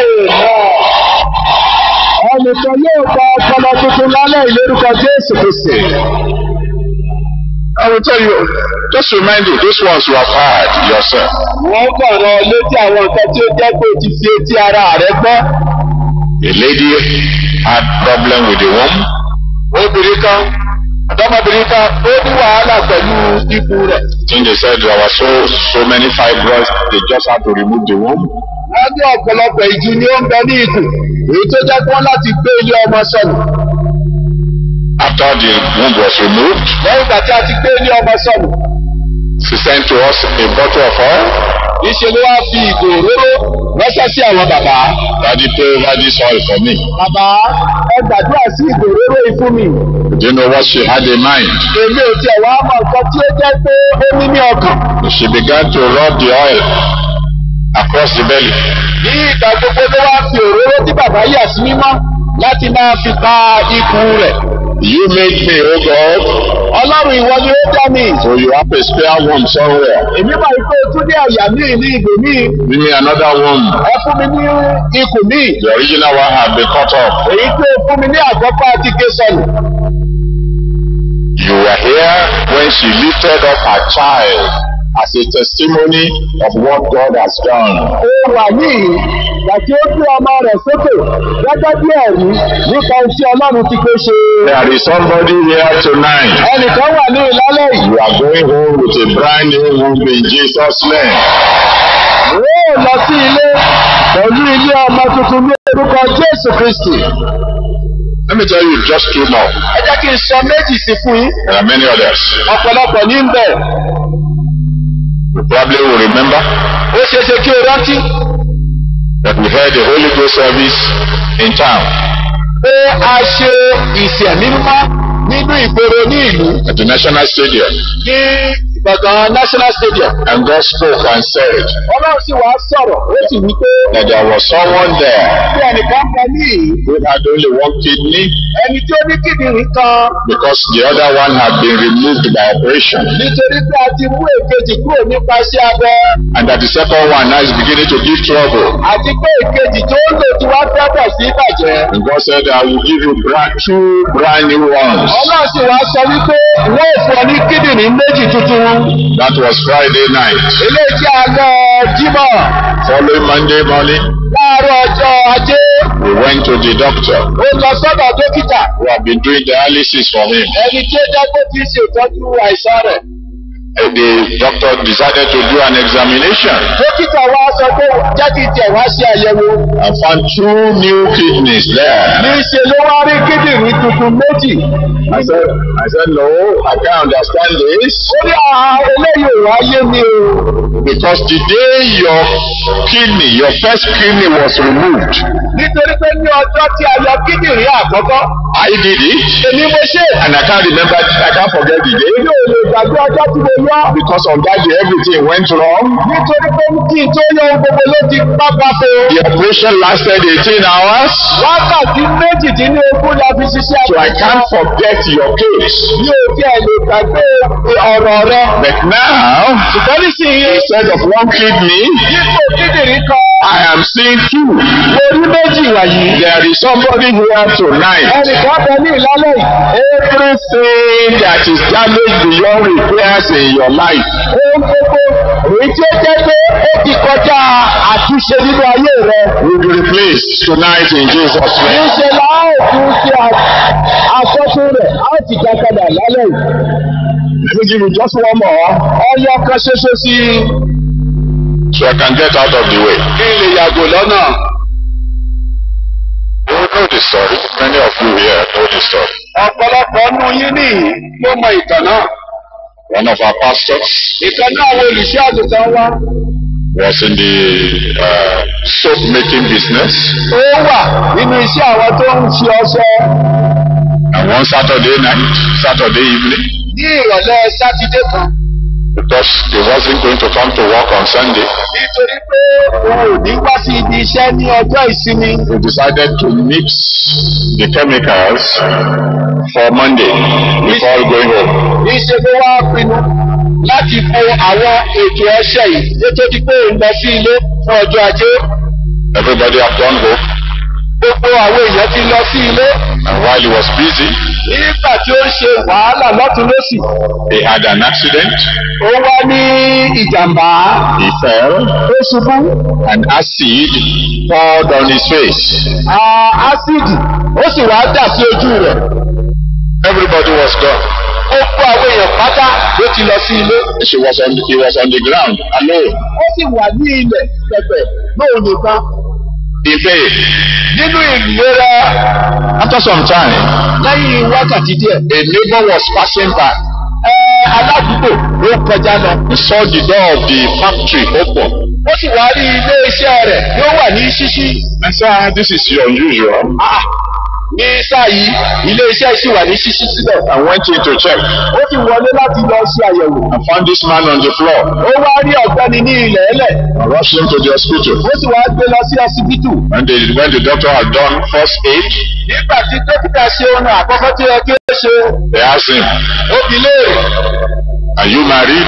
Ẹnìkan yóò gba ọpọlọ tuntun lálẹ́ ìlórúkọ Jésù Kristi. I will tell you, just remind you, those ones you have heard yourself. Wọ́n kàn rán létí àwọn nǹkan tí ó jẹ́ pé o ti fi etí ara rẹ̀ gbọ́. A lady had problem with the womb. Obìnrin kan, ọ̀dọ́mọbìnrin kan, ó ní wàhálà pẹ̀lú ikùn rẹ̀. I think they said there were so many fibroids, they just had to remove the womb. Wọ́n ní ọ̀pọ̀lọpọ̀ ìjì ni ó ń bẹ ní ikùn, èyí tó jẹ́ pọ́n láti gbé ilé ọmọ sọnù. After the womb was removed, lẹ́yìn ìgbà tí a ti gbé ilé ọmọ sọnù, she sent to us a bottle of oil. Ìṣe ló wá fi ìgò òróró ránṣẹ́ sí àwọn bàbá. Daddy pray over this oil for me. Bàbá, ẹ gbàdúrà sí ìgò òróró yìí fún mi. Do you know what she had in mind? Èmi ò tiẹ̀ wá mọ nǹkan tí ó jẹ́ pé ó ní ní ọkàn. She began to rub the oil across the belly. Ní ìgbà gbogbo ló wá fi òróró tí bàbá yà sí mímọ́ láti máa fi pa ikùn rẹ̀. You made me, oh God. Ọlọ́run ìwọ ni ó dá mi. So you have a spare womb somewhere. Èmi mọ̀ pé o tún ní àyà míì ní ìgò míì. Give me another womb. Ẹ fún mi ní ikùn míì. The original one had been cut off. Èyí tó fún mi ní àkọ́kọ́ àti ké sọnù. You were here when she lifted up her child as a testimony of what God has done. Ó wà níyì láti ó gbé ọmọ rẹ̀ sókè gẹ́gẹ́ bí ẹ̀rí nípa ohun tí Ọlọ́run ti pé ṣe. There is somebody here tonight. Ẹnìkan wà ní ìlálẹ́ yìí. You are going home with a brand new womb in Jesus' name. Ó lọ sí ilé pẹ̀lú ilé ọmọ tuntun ní orúkọ Jésù Kristi. Let me tell you just two more. Ẹ jẹ́ kí n sọ méjì sí fún yín. There are many others. Ọ̀pọ̀lọpọ̀ ní ń bẹ̀. You probably will remember Ó ṣeéṣe kí o rántí that we held a Holy Ghost service in town pé a ṣe ìsìn mímọ́ nínú ìgboro ní ìlú at the National Stadium. ní gbọ̀ngàn National Stadium. And God spoke and said Ọlọ́run sì wá sọ̀rọ̀, ó sì wí pé that there was someone there bí ẹnìkan bẹ níyì, who had only one kidney ẹni tí ó ní kíndìnrín kan because the other one had been removed by operation. nítorí pé a ti mú èkejì kúrò nípasẹ̀ abẹ. And that the second one now is beginning to give trouble. Àti pé èkejì tó ń lò tí wá bẹ̀rẹ̀ sí bàjẹ́. And God said, I will give you two brand new ones. Ọlọ́run sì wá sọ wípé wọ́n ò fún ọ ní kíndìnrín méjì tuntun. That was Friday night. Ilé tí a lọ Jímọ̀. Following Monday morning, Láàárọ̀ ọjọ́ Ajé. we went to the doctor Ó lọ sọ́dọ̀ dókítà. who had been doing dialysis for him. Ẹni tí ó jẹ́ pé kì í ṣe ìtọ́jú àìsàn rẹ̀. And the doctor decided to do an examination Dókítà wa sọ pé jẹ́ kí tiẹ̀ wá ṣe àyẹ̀wò. and found two new kidneys there. Níṣe ló wá rí kíndìnrín tuntun méjì. I said, no, I can't understand this. Ó ní eléyìí ò wáyé mi o. Because the day your first kidney was removed, Nítorí pé ní ọjọ́ tí a yọ kíndìnrín àkọ́kọ́. I did it. Èmi mo ṣe. And I can't forget the day. Mi ò lè gbàgbé ọjọ́ tí mo yọ. Because on that day everything went wrong. Nítorí pé kí n tó yọ ohun gbogbo ló ti pápá fún. The operation lasted 18 hours. Wákàtí méjìdínlógún la fi ṣiṣẹ́. So I can't forget your case. Mi ò tí ẹ lè gbàgbé ọ̀rọ̀ rẹ. But now, Ṣùgbọ́n nísìnyí. instead of one kidney, Dípò kíndìnrín kan. I am seeing two. Orí méjì wàyí. There is somebody here tonight. Ẹnìkan bẹ ní ìlálẹ́ yìí. Everything that is damaged beyond repairs in your life, Ohun gbogbo èyí tí ó jẹ́ pé ó ti kọjá àtúnṣe nínú ayé rẹ. will be replaced tonight in Jesus' name. Níṣẹ́ la ó tún ṣe àkọ́tún rẹ̀, a ó ti já padà lálẹ́ yìí. Let me give you just one more Ọyọ kan ṣoṣo sí i. so I can get out of the way. Kí n lè yàgò lọ́nà. You know the story. Many of you here know the story. Ọ̀pọ̀lọpọ̀ nínú yín nìyí ló mọ ìtàn náà. One of our pastors Ìkan náà àwọn olùṣọ́ àgùntàn wa. was in the soap making business. Ó wà nínú iṣẹ́ àwọn tó ń ṣe ọṣẹ. And one Saturday evening, Ní ìrọ̀lẹ́ Sátidé kan. because he wasn't going to come to work on Sunday, Nítorí pé òun ò ní wá sí ibi iṣẹ́ ní ọjọ́ ìsinmi. he decided to mix the chemicals for Monday before going home. Níṣẹ́ ló wá fi pinnu láti bo àwọn ètò ọṣẹ yìí nítorí pé òun lọ sí ilé fún ọjọ́ ajé. Everybody have gone home. Gbogbo àwọn èèyàn ti lọ sí ilé. And while he was busy, nígbà tí ó ń ṣe wàhálà lọ́tún lósì. he had an accident. Ó wá ní ìjàmbá. He fell. Ó ṣubú. And acid poured on his face. Ásíìdì ó sì wá dà sí ojú rẹ̀. Everybody was gone. Gbogbo àwọn èèyàn pátá ló ti lọ sí ilé. He was on the ground alone. Ó sì wà ní ilẹ̀ pẹ̀pẹ̀ lóun nìkan. In pain. Nínú ìlera. After some time, Lẹ́yìn wákàtí díẹ̀. a neighbor was passing by. Aládùúgbò ló kọjá lọ. He saw the door of the factory open. Ó sì wá rí ilé iṣẹ́ rẹ̀ yóò wà ní ṣíṣí. And said, this is unusual. Ní sáà yìí, ilé iṣẹ́ sì wà ní ṣíṣí síbẹ̀. I went in to check. Ó sì wọlé láti lọ ṣe àyẹ̀wò. I found this man on the floor. Ó wá rí ọ̀gbẹ́ni ní ilẹ̀ ẹlẹ̀. I rushed him to the hospital. Ó sì wá gbé lọ sí ọsibítù. When the doctor had done first aid, Nígbà tí dókítà ṣe ohun àkọ́kọ́ tí ẹ kí ó ṣe. they asked him, Ó bi léèrè. are you married?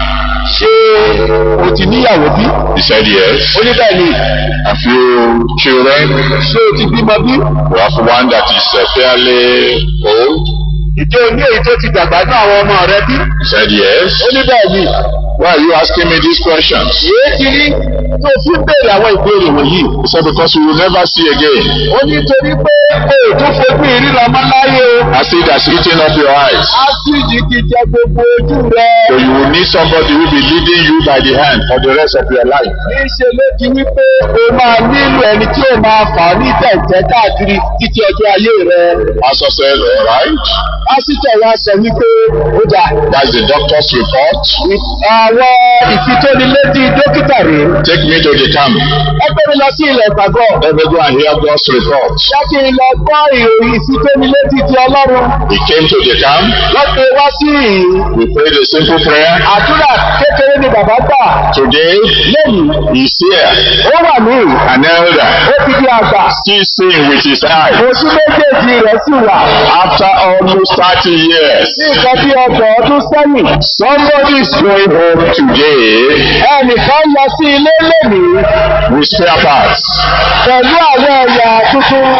Ṣé o ti níyàwó bí? He said yes. Ó ní bẹ́ẹ̀ ni. A few children. Ṣé o ti bímọ bí? We have one that is fairly old. Ìjọ ní èyí tó ti dàgbà ní àwọn ọmọ rẹ bí? He said yes. Ó ní bẹ́ẹ̀ ni. Why are you asking me these questions? Èé ti rí tó fi ń béèrè àwọn ìbéèrè wọ̀nyí. He said because you will never see again. Ó ní torí pé o ò tún fojú ìríran mọ́ láyé o. Acid has eaten up your eyes. Ásíìdì ti jẹ gbogbo ojú rẹ. So you will need somebody who will be leading you by the hand for the rest of your life. Níṣe ló di wípé o máa nílò ẹni tí ó máa fà á ní tẹ̀tẹ̀ káàkiri títí ọjọ́ ayé rẹ. Pastor said, all right. Pásítọ̀ wa sọ wípé ó dà. That's the doctor's report. Àwọn ìfitónilétí dókítà rèé. Take me to the camp. Ẹ gbé mi lọ sí ilẹ̀ ìpàgọ́. Let me go and hear God's report. Láti lọ gbọ́ ìròyìn ìfitónilétí ti Ọlọ́run. He came to the camp. Lọ́pẹ́ wá sí ìhìn. We prayed a simple prayer. Àdúrà kékeré ni bàbá gbà. Today, Lẹ́yìn, he's here. ó wà ní An elder. ó ti di àgbà. Still seeing with his eyes. Oṣù méjèèjì rẹ̀ sì wà. After almost 30 years. Ní nǹkan bí ọgbọ̀n ọdún sẹ́yìn. Somebody is going home today Ẹnìkan lọ sí ilé lónìí. with spare parts. Pẹ̀lú àwọn ẹ̀yà tuntun.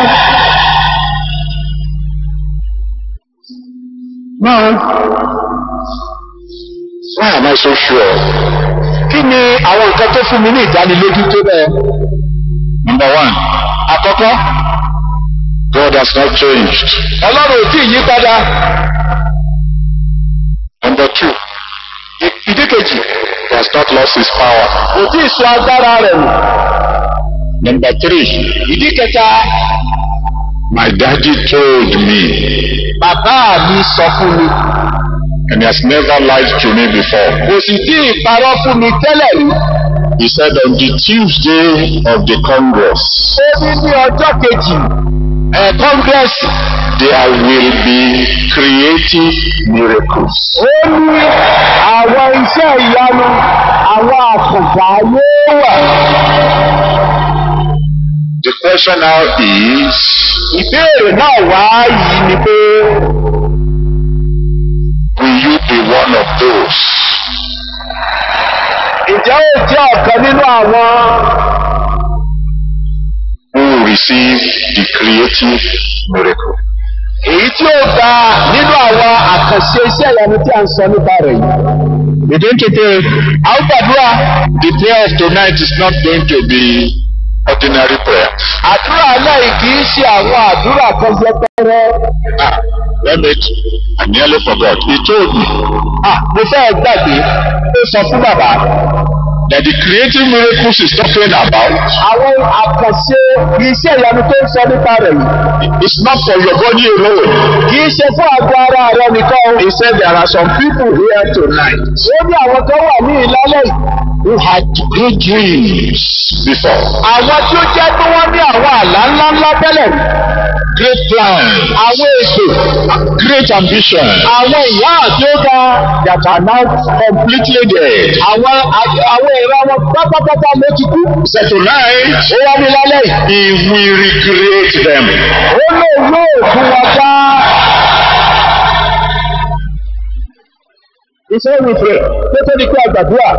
Now, why am I so sure? Kí ni àwọn nǹkan tó fún mi ní ìdánilójú tó bẹ́ẹ̀? Number one, Àkọ́kọ́, God has not changed. Ọlọ́run ò tí ì yí padà. Number two, Ìdí kejì, he has not lost his power. kò tí ì sọ agbára rẹ̀ nù. Number three, Ìdí kẹta, my daddy told me, bàbá mi sọ fún mi. and he has never lied to me before. Kò sì tí ì parọ́ fún mi tẹ́lẹ̀ rí. He said on the Tuesday of the Congress, Ó ní ọjọ́ kejì kọ́ngírẹ́sì. there will be creative miracles. Ó ní àwọn iṣẹ́ ìyanu, àwọn àkànṣe ayé wà. The question now is, Ìbéèrè náà wá yìí ni pé will you be one of those? Ǹjẹ́ ó jẹ́ ọ̀kan nínú àwọn Who will receive the creative miracle? èyí tí ó gba nínú àwọn àkànṣe iṣẹ́ ìyanu tí a ń sọ nípa rẹ̀ yìí? Begin to pray. A ó gbàdúrà. The prayer of tonight is not going to be ordinary prayer. Àdúrà náà kì í ṣe àwọn àdúrà kan yẹpẹrẹ. I nearly forgot. He told me Mo fẹ́ gbàgbé. Ó sọ fún bàbá. that the creative miracles he's talking about Àwọn àkànṣe iṣẹ́ ìyanu tó ń sọ nípa rẹ̀ yìí. is not for your body alone. Kì í ṣe fún àgọ́ ara rẹ nìkan. He said there are some people here tonight Ó ní àwọn kan wà ní ìlálẹ̀ yìí. who had great dreams before, Àwọn tí ó jẹ́ pé wọ́n ní àwọn àlá ńláńlá tẹ́lẹ̀ rí. great plans, Àwọn ètò, great ambition àwọn ìyá àti ó ga that are now completely dead. àwọn ìran wọn pátápátá ló ti kú. So tonight, Ó wá ní lálẹ́ yìí. he will recreate them. Ó lè yóò fún wọn ká. Before we pray, tó ní kí a gbàdúrà.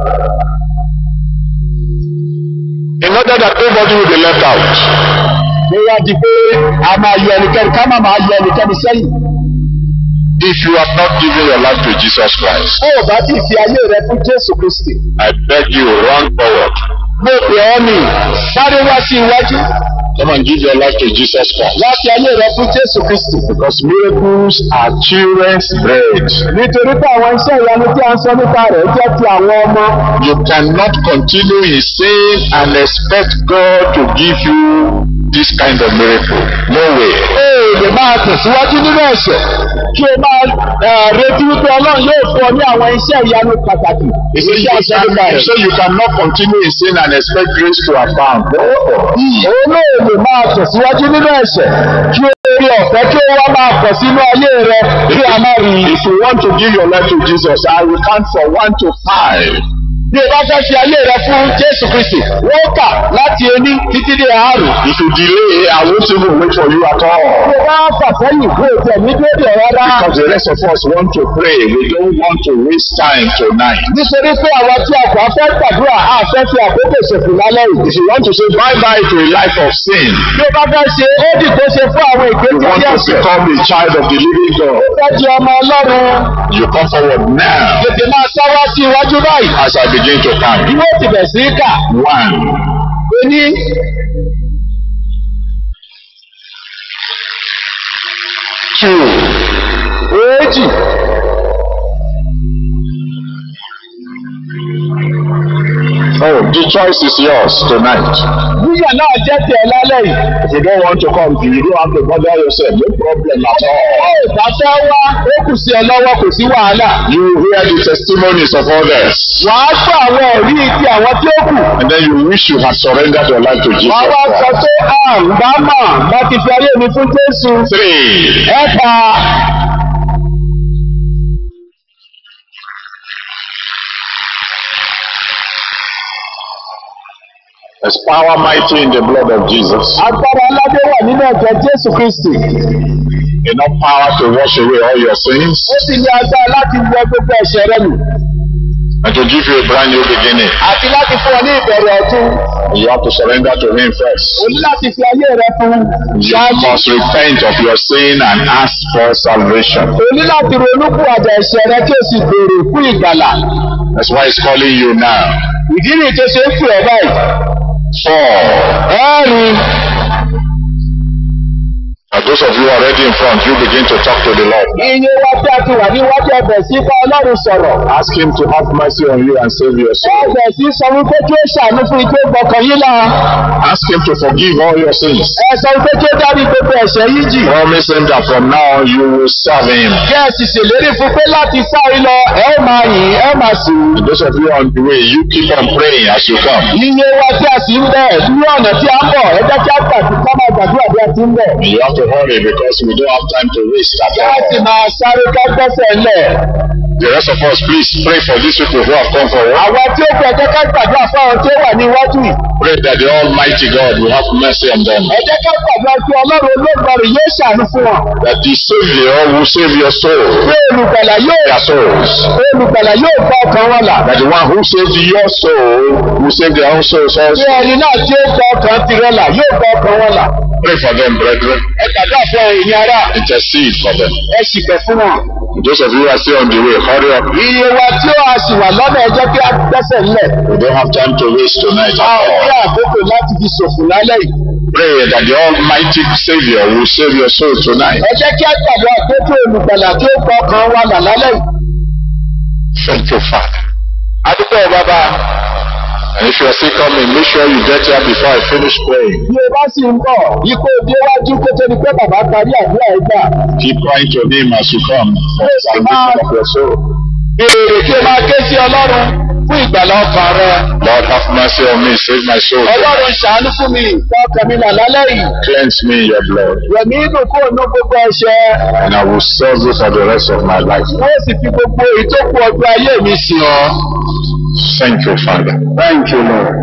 In order that nobody will be left out. Mo wá di pé a máa yọ ẹnikẹ́ni ká má máa yọ ẹnikẹ́ni sẹ́yìn. If you have not given your life to Jesus Christ, Ó bá ti fi ayé rẹ fún Jésù Kristi. I beg you, run forward. Mo pè ọ́ ní sáré wá sí iwájú. Come and give your life to Jesus Christ. Wá fi ayé rẹ fún Jésù Kristi. Because miracles are children's bread. Nítorí pé àwọn iṣẹ́ ìyanu tí a ń sọ nípa rẹ̀ jẹ́ ti àwọn ọmọ. You cannot continue in sin and expect God to give you this kind of miracle. No way. Lè máa tẹ̀síwájú nínú ẹ̀ṣẹ̀ kí o máa retí wípé Ọlọ́run yóò fún ọ ní àwọn iṣẹ́ ìyanu pàtàkì. So you cannot continue in sin and expect grace to abound. Òun náà lè máa tẹ̀síwájú nínú ẹ̀ṣẹ̀ kí o rí ọ̀fẹ́ kí o wá máa pọ̀ sínú ayé rẹ kí a máa rí. If you want to give your life to Jesus, I will count from 1 to 5. Bí o bá fẹ́ fi ayé rẹ fún Jésù Kristi, wọ́n kà láti ení títí dé àárùn. If you delay, I won't even wait for you at all. Bí o bá fà sẹ́yìn bí o tẹ̀ ní dédé rárá. Because the rest of us want to pray. We don't want to waste time tonight. Nítorí pé àwọn tí a kò fẹ́ gbàdúrà á fẹ́ fi àkókò ṣòfò lálẹ́ yìí. If you want to say bye-bye to a life of sin, Bí o bá fẹ́ ṣe ó dìbò ṣe fún àwọn you ìgbésí want ayé to ẹ̀ṣẹ̀. become a child of the living God, Ó fẹ́ di ọmọ Ọlọ́run. you come forward now Tètè máa sáwá sí iwájú báyìí. as I begin to count. Ìwé ti bẹ̀ sí kà. 1, Ení. 2, Èjì. oh, the choice is yours tonight. Yíyà náà jẹ́ tiẹ̀ lálẹ́ yìí. If you don't want to come, you don't have to bother yourself. No problem at all. Ó bá fẹ́ wá, ó kù sí ẹ lọ́wọ́ kò sí wàhálà. You hear the testimonies of others, Wàá gbọ́ àwọn ẹ̀rí ti àwọn tí ó kù. and then you wish you had surrendered your life to Jesus Wàá wá sọ Christ. pé ǹbá mà láti fi ayé mi fún Jésù. 3, Ẹ̀ka. there's power mighty in the blood of Jesus. Agbára aládé wà nínú ẹ̀jẹ̀ Jésù Kristi. Enough power to wash away all your sins Ó sì ní agbára láti wọ gbogbo ẹ̀ṣẹ̀ rẹ nù. and to give you a brand new beginning. Àti láti fún ọ ní ìbẹ̀rẹ̀ ọ̀tun. You have to surrender to Him first. O ní láti fi ayé rẹ fún. You must repent of your sin and ask for salvation. O ní láti ronúpìwàdà ẹ̀ṣẹ̀ rẹ kí o sì béèrè fún ìgbàlà. That's why He's calling you now. Ìdí nìyí tó ṣe ń pè ọ́ báyìí. 4, Ẹ̀rin. and those of you already in front, you begin to talk to the Lord. Iye wa tí a ti wà níwájú ẹbẹ̀ sí bá Ọlọ́run sọ̀rọ̀. Ask Him to have mercy on you and save your soul. Ẹbẹ̀ sí sọ wípé kí ó ṣàánú fún ike gbọ̀kàn yín la. Ask Him to forgive all your sins. Ẹ sọ wípé kí ó dárí gbogbo ẹ̀ṣẹ̀ yín jì. Promise Him that from now on you will serve Him. Kí ẹ sì ṣèlérí fún pé láti sáré lọ, ẹ ó máa yìn, ẹ ó máa sìn. And those of you on the way, you keep on praying as you come. Iye wa tí a sì ń bẹ̀ ní ọ̀nà tí a ń bọ̀, ẹ jẹ́ kí a gbàdúrà bí a ti ń bẹ̀. You have to hurry because we don't have time to waste at Kí a sì all. máa sáré ká gbẹ́sẹ̀ lẹ̀. The rest of us, please pray for these people who have come forward. Àwa tí ó kù ẹ jẹ́ ká gbàdúrà fún àwọn tí ó wà ní iwájú yìí. Pray that the Almighty God will have mercy on them. Ẹ jẹ́ ká gbàdúrà pé Ọlọ́run Olódùmarè yóò ṣàánú fún wọn. That the Savior will save your soul. Pé olùgbàlà yóò Their souls. gba ọkàn wọn là. That the one who saves your soul will save their own souls Pé also. ẹni náà tí ó gba ọkàn tirẹ̀ là yóò gba ọkàn wọn là. Pray for them, brethren. Ẹ gbàdúrà fún ẹ̀yin ará. Intercede for them. Ẹ ṣìpẹ̀ fún wọn. Those of you who are still on the way, hurry up. Iye wa tí ó a sì wà lọ́nà ẹ jẹ́ kí a gbẹ́sẹ̀ lẹ̀. We don't have time to waste tonight A ò at ní all. àkókò láti fi ṣòfò lálẹ́ yìí. Pray that the Almighty Savior will save your soul tonight. Ẹ jẹ́ kí a gbàdúrà pé kí olùgbàlà tí ó gba ọkàn wa là lálẹ́ yìí. Thank you, Father. Adúpẹ́ bàbá. And if you are still coming, make sure you get here before I finish praying. Bí o bá sì ń bọ̀, ikú déwájú kó tó di pé bàbá parí àdúrà ìgbà. Keep crying to Him as you come for the salvation of your soul. Béèrè kí o máa ké sí Ọlọ́run fún ìgbàlà ọkàn rẹ. Lord, have mercy on me, save my soul. Ọlọ́run ṣàánú fún mi, gba ọkàn mi là lálẹ́ yìí. Cleanse me in your blood, Yẹ̀mí inú kúrò ní gbogbo ẹ̀ṣẹ̀. and I will serve you for the rest of my life. Wọ́n sì fi gbogbo ìtókù ọjọ́ ayé mi sìn ọ́. Thank you, Father. Thank you, Lord.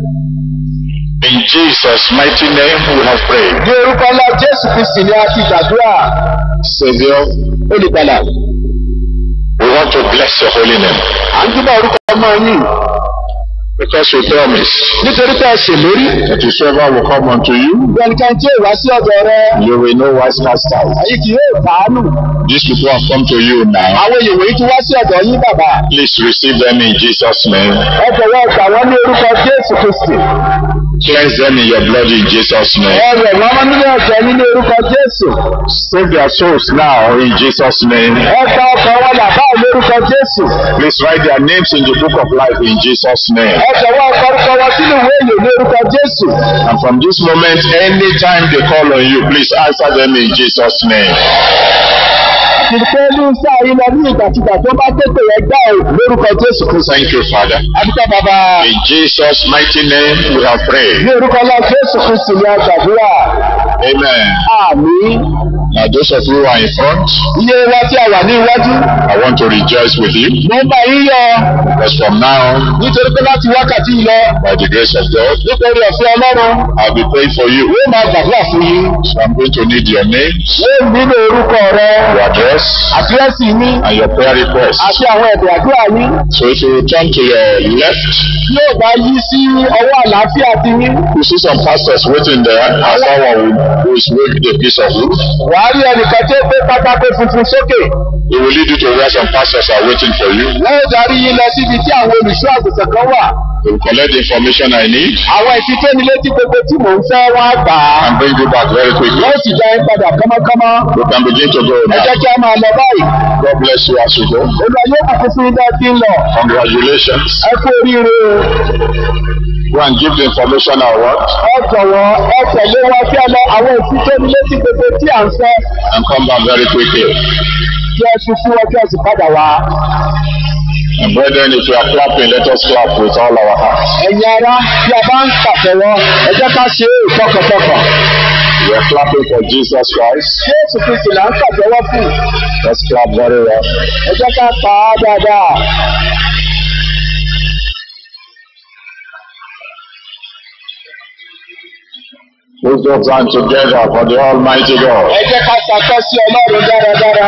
In Jesus' mighty name we have prayed. Ní orúkọ ńlá Jésù Kristi ni a ti gbàdúrà. Savior, Olùgbàlà. we want to bless your holy name. À ń túbọ̀ orúkọ ọmọ yìí. Because you promise Nítorí pé ẹ ṣèlérí. that whosoever will come unto you, Ẹnikẹ́ni tí yóò wá sí ọ̀dọ̀ rẹ. you will know wise masters. Èyí kì yóò tàánù. These people have come to you now. Àwọn èèyàn wọ̀nyí ti wá sí ọ̀dọ̀ yín bàbá. Please receive them in Jesus' name. Ẹ jọ̀wọ́ gbà wọ́n ní orúkọ Jésù Kristi. Cleanse them in your blood in Jesus' name. Ẹ rẹ̀ wọ́n mọ́ nínú ẹ̀jẹ̀ yín ní orúkọ Jésù. Save their souls now in Jesus' name. Ẹ gba ọkàn wọn là báyìí lórúkọ Jésù. Please write their names in the book of life in Jesus' name. Ẹ jọ̀wọ́ orúkọ wọn sínú ìwé ìyè ní orúkọ Jésù. And from this moment, anytime they call on you, please answer them in Jesus' name. Ìpè ní sáà yìí lọ ní ìgbàkigbà tó bá tètè rẹ̀ gbà ò lórúkọ Jésù Kristi. Thank you, Father. Adúgbò bàbá. In Jesus' mighty name, we have prayed. Ní orúkọ lọ Jésù Kristi ni a gbàdúrà. Amen. Àmín. Now, those of you who are in front, Iye wa tí a wà ní iwájú. I want to rejoice with you. Mo ń bá yín yọ̀. Because from now, Nítorí pé láti wákàtí yìí lọ. by the grace of God, Nítorí ọ̀fẹ́ Ọlọ́run. I'll be praying for you. Ó máa gbàdúrà fún yín. So I'm going to need your names, Ó nílò orúkọ rẹ. your address, Àdírẹ́sì yín. and your prayer request. Àti àwọn ẹ̀bẹ̀ àdúrà yín. So if you turn to your left, Yóò bá yí sí ọwọ́ àlàáfíà ti yín. you see some pastors waiting there, and someone who is waving a piece of wood. Wàá rí ẹnìkan tó gbé pátákó funfun sókè. It will lead you to where some pastors are waiting for you. Wọ́n ó darí yín lọ síbi tí àwọn olùṣọ́ àgùntàn kan wà. They will collect the information I need Àwọn ìfitónilétí gbogbo tí mò ń fẹ́ wá gbà á. and bring you back very quickly. Wọ́n sì dá yín padà kánmọ́kánmọ́. You can begin to go Ẹ now. jẹ́ kí a máa lọ báyìí. God bless you as you go. Olúwa yóò kúkú fún yín dájú ń lọ. Congratulations. Ẹ kú oríire o. Go and give the information I want Ẹ jọ̀wọ́ ẹ tẹ̀lé wa kí ẹ lọ àwọn ìfitónilétí gbogbo tí à ń fẹ́. and come back very quickly. Kí ẹ fi fún wọn kí ẹ sì padà wá. And brethren, if you are clapping, let us clap with all our hearts. Ẹ̀yin ará tí a bá ń pàtẹ́wọ́ ẹ jẹ́ ká ṣe é tọkàntọkàn. We are clapping for Jesus Christ. Jésù Kristi là ń pàtẹ́wọ́ fún. Let's clap very well. Ẹ jẹ́ ká pa á dáadáa. Put your hands together for the Almighty God. Ẹ jẹ́ ká ṣàtọ́ sí Ọlọ́run dáradára.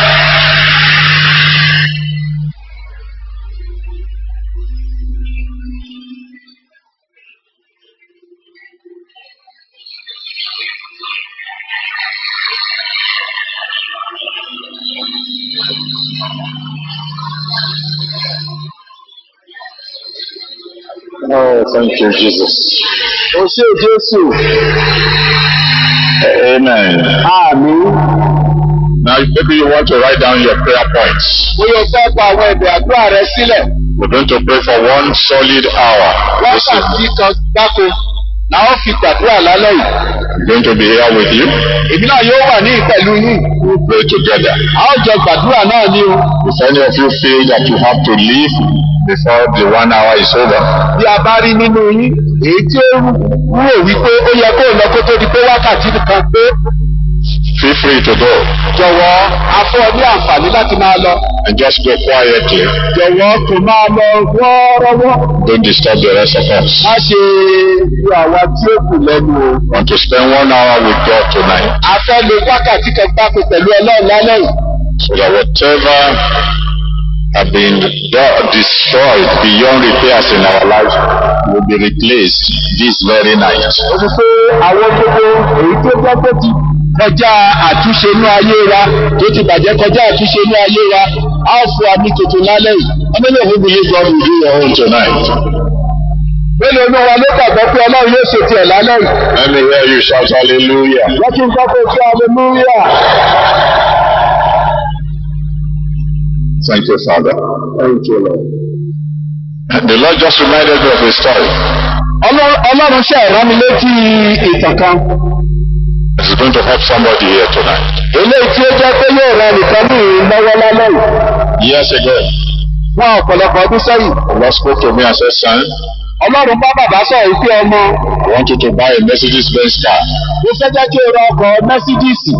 Oh, thank you, Jesus. O ṣé Jésù. Amen. Àmín. Now, maybe you want to write down your prayer points. Bóyá o fẹ́ pa àwọn ẹ̀bẹ̀ àdúrà rẹ sílẹ̀. We're going to pray for 1 solid hour. Wákàtí kan gbáko la ó fi gbàdúrà lálẹ́ yìí. I'm going to be here with you. Èmi náà yóò wà ní ìpẹ̀lú yín. We'll pray together. A ó jọ gbàdúrà náà ní o. If any of you feel that you have to leave before the 1 hour is over, Bí a bá rí nínú yín, èyí tí ó rò wípé ó yẹ kó lọ kó tó di pé wákàtí kan pé feel free to go jọ̀wọ́ a fún ọ ní àǹfààní láti máa lọ. and just go quietly. Jọ̀wọ́ kò máa lọ wọ́ọ́rọ́wọ́. Don't disturb the rest of us. Má ṣe fi àwa tí ó kù lẹ́nu o. We want to spend 1 hour with God tonight, A fẹ́ lo wákàtí kan gbáko pẹ̀lú Ọlọ́run lálẹ́ yìí. so that whatever have been destroyed beyond repairs in our life will be replaced this very night. Ó ti pé àwọn gbogbo èyí tó gbọ́ tó ti kọjá àtúnṣe inú ayé wa tó ti bàjẹ́ kọjá àtúnṣe inú ayé wa á fún wa ní tuntun lálẹ́ yìí. How many of you believe God will do your own tonight? Mélòó ní wa ló gbàgbọ́ pé Ọlọ́run yóò ṣe tiẹ̀ lálẹ́ yìí? Let me hear you shout hallelujah. Wọ́n ti ń gbọ́ pé ṣé hallelujah. Thank you, Father. Thank you, Lord. The Lord just reminded me of a story. Ọlọ́run ṣe rán mi létí ìtàn kan. It's going to help somebody here tonight. Eléyìí tí ó jẹ́ pé yóò ran nìkan ní ìlọ́wọ́ lálẹ́ yìí. Years ago, Fún ọ̀pọ̀lọpọ̀ ọdún sẹ́yìn. the Lord spoke to me and said, son, Ọlọ́run bá bàbá sọ̀rọ̀ wípé ọmọ. I want you to buy a Mercedes-Benz car. Mo fẹ́ jẹ́ kí o ra ọkọ̀ Mẹ́sídíìsì.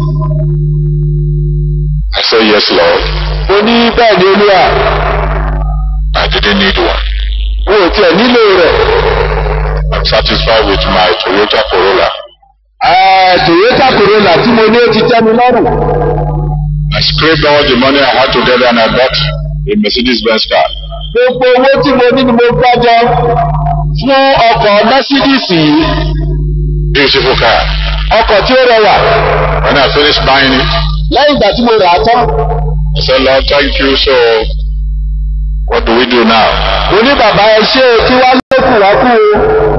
I said, yes, Lord. Mo ní bẹ́ẹ̀ ni Olúwa. I didn't need one. O ò tiẹ̀ nílò rẹ̀. I'm satisfied with my Toyota Corolla. Toyota Corolla tí mo ní ó ti tẹ́ mi lọ́rùn. I scraped all the money I had together and I bought a Mercedes-Benz car. Gbogbo owó tí mo ní ni mo gbájọ fún ọkọ̀ Mercedes yìí. Beautiful car. Ọkọ̀ tí ó rẹwà. When I finished buying it, Lẹ́yìn ìgbà tí mo rà á tán. I said, Lord, thank you. So, what do we do now? Mo ní bàbá ẹ ṣé kí wá lókù wá kú o.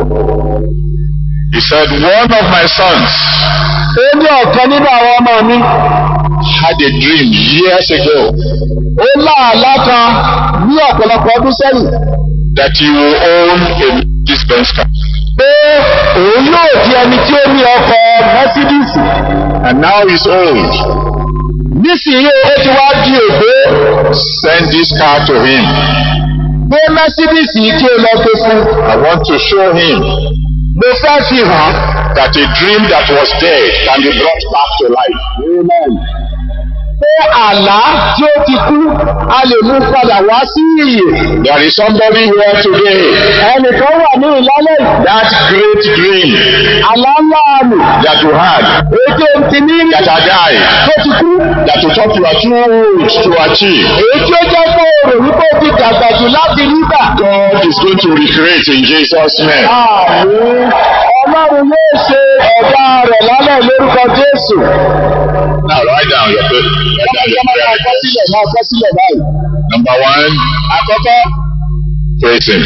He said, one of my sons Ó ní ọ̀kan nínú àwọn ọmọ mi. had a dream years ago Ó láàlá kan ní ọ̀pọ̀lọpọ̀ ọdún sẹ́yìn. that he will own a Mercedes-Benz car. Pé òun yóò di ẹni tí ó ní ọkọ̀ Mercedes. And now he's old. Nísìnyí ó ti wá di ègbé. Send this car to him. Gbé Mercedes yìí kí o lọ gbé fún. I want to show him Mo fẹ́ fi hàn. that a dream that was dead can be brought back to life. Amen. Pé àlá tí ó ti kú, a lè mú padà wá sí ìyè. There is somebody here today. Ẹnìkan wà ní ìlálẹ̀ yìí. That great dream Àlá ńlá àmì. that you had, Èdè ti ní that had died, tó ti kú. that you thought you were too old to achieve, Èyí tí ó jẹ́ pé òrò wípé ó ti dàgbà jù láti nígbà. God is going to recreate in Jesus' name. Àmín. Ọlọ́run yóò ṣe ẹ̀dá rẹ̀ lálẹ́ lórúkọ Jésù. Now write down your prayer. Máa kọ sílẹ̀ báyìí. Number one, Àkọ́kọ́, praise Him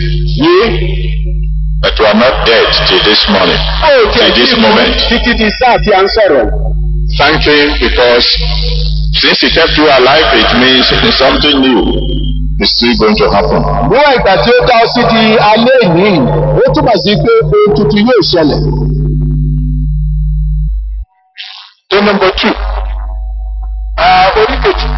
that you are not dead till this morning, ó ti till this moment. títí di sáà tí a ń sọ̀rọ̀. Thank Him because since He kept you alive, it means something new is still going to happen. Níwọ̀n ìgbà tí ó dá ọ sí di alẹ́ ìní, ó túmọ̀ sí pé ohun tuntun yóò ṣẹlẹ̀. So number two, Oríkèjì,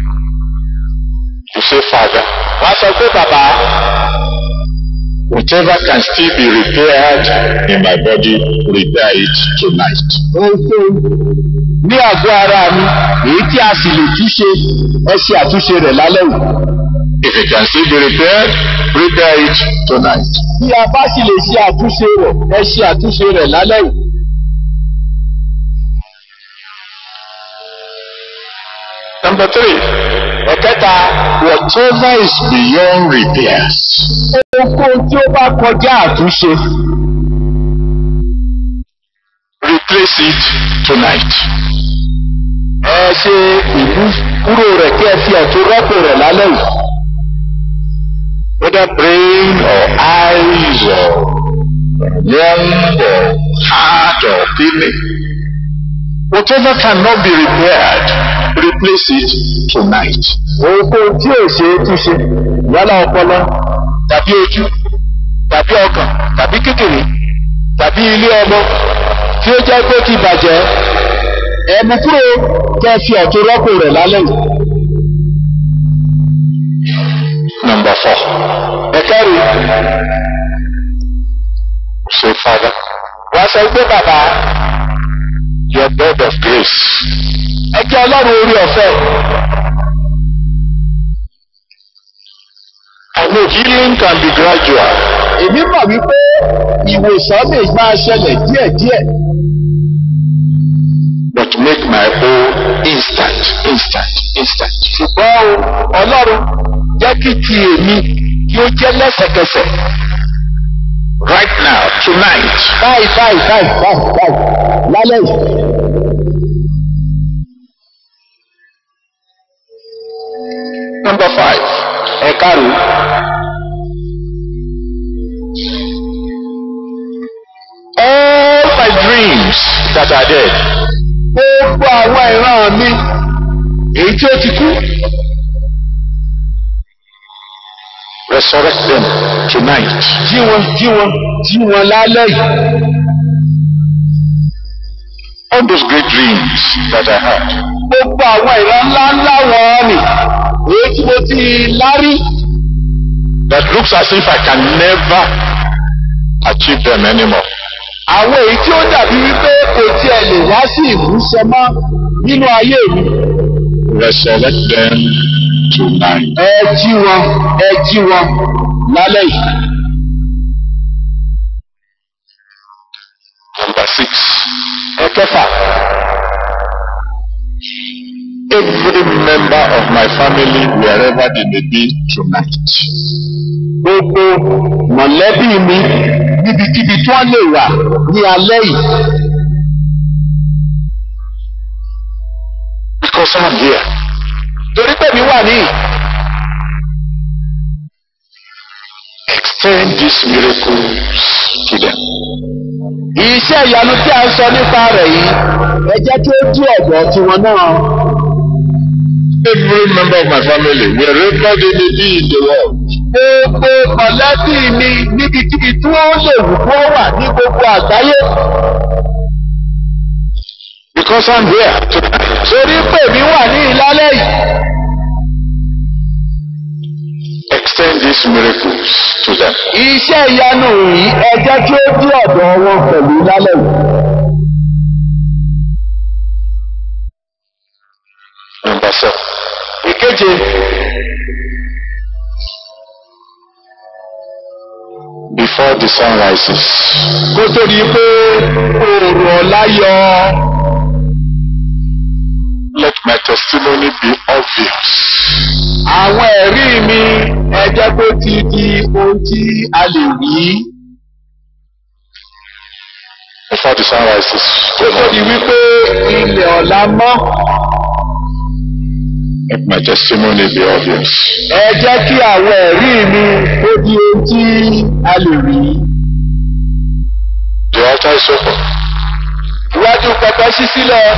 you say, Father, wàá sọ pé bàbá, whatever can still be repaired in my body, repair it tonight. ohunkóhun ní àgọ́ ara mi, èyí tí a sì lè túṣe, ẹ ṣe àtúnṣe rẹ̀ lálẹ́ yìí. If it can still be repaired, repair it tonight. Bí a bá sì lè ṣe àtúnṣe rẹ̀, ẹ ṣe àtúnṣe rẹ̀ lálẹ́ yìí. Number three, Ẹ̀kẹta, whatever is beyond repairs, ohunkóhun tí ó bá kọjá àtúnṣe, replace it tonight. ẹ ṣe ìlú kúrò rẹ̀ kí ẹ fi ọ̀tún rọ́pò rẹ̀ lálẹ́ yìí. Whether brain or eyes or lung or heart or kidney, whatever cannot be repaired, replace it tonight. Ohunkóhun tí ò ṣe é túnṣe, yálà ọpọlọ, tàbí ojú, tàbí ọkàn, tàbí kékeré, tàbí ilé ọmọ tí ó jẹ́ pé ó ti bàjẹ́, ẹ mú kúrò kí ẹ fi ọ̀tún rọ́pò rẹ̀ lálẹ́ yìí. Number four, Ẹ̀kẹ́rin, say, Father, wàá sọ pé bàbá, your bed of grace, ẹ jẹ́ Ọlọ́run orí ọ̀fẹ́. I know healing can be gradual, Èmi mọ̀ wípé ìwòsàn lè máa ṣẹlẹ̀ díẹ̀díẹ̀. but make my own instant. Ṣùgbọ́n Ọlọ́run jẹ́ kí ti èmi kí ó jẹ́ lẹ́sẹ̀kẹsẹ̀. Right now, tonight. Báyìí lálẹ́ yìí. Number five, Ẹ̀karùn-ún. all my dreams that are dead, Gbogbo àwọn ìran mi èyí tí ó ti kú. resurrect them tonight. Jí wọn lálẹ́ yìí. All those great dreams that I had, Gbogbo àwọn ìran ńláńlá wọn ni èyí tí mo ti lárí. that looks as if I can never achieve them anymore. Àwọn èyí tí ó dàbí wípé kò tiẹ̀ lè wá sí ìmúṣẹ mọ́ nínú ayé mi. Resurrect them tonight. Ẹ jí wọn lálẹ́ yìí. Number six, Ẹ̀kẹfà, every member of my family, wherever they may be tonight. Gbogbo mọ̀lẹ́bí mi níbikíbi tí wọ́n lè wà ní alẹ́ yìí. Because I'm here. Torí pé mi wà níyì. Extend these miracles to them. Iṣẹ́ ìyanu tí a ń sọ nípa rẹ̀ yìí, ẹ jẹ́ kí ó dí ọ̀dọ̀ tiwọn náà. Every member of my family, wherever they may be in the world. Gbogbo mọ̀lẹ́bí mi níbikíbi tí wọ́n lè wù kó wà ní gbogbo àgbáyé. Because I'm here tonight. Torí pé mi wà ní ìlálẹ́ yìí. Extend these miracles to them. Iṣẹ́ ìyanu yìí, ẹ jẹ́ kí ó dí ọ̀dọ̀ wọn pẹ̀lú ìlálẹ́ yìí. Number 7. Ìkeje. Before the sun rises. Kó tó di pé oòrùn ọ̀la yọ. Let my testimony be obvious. Àwọn ẹ̀rí mi, ẹ jẹ́ kó ti di ohun tí a lè rí. Before the sun rises. Kó tó di wípé ilẹ̀ ọ̀la mọ́. Let my testimony be obvious. Ẹ jẹ́ kí àwọn ẹ̀rí mi kó di ohun tí a lè rí. The altar is open. Iwájú pẹpẹ ṣí sílẹ̀.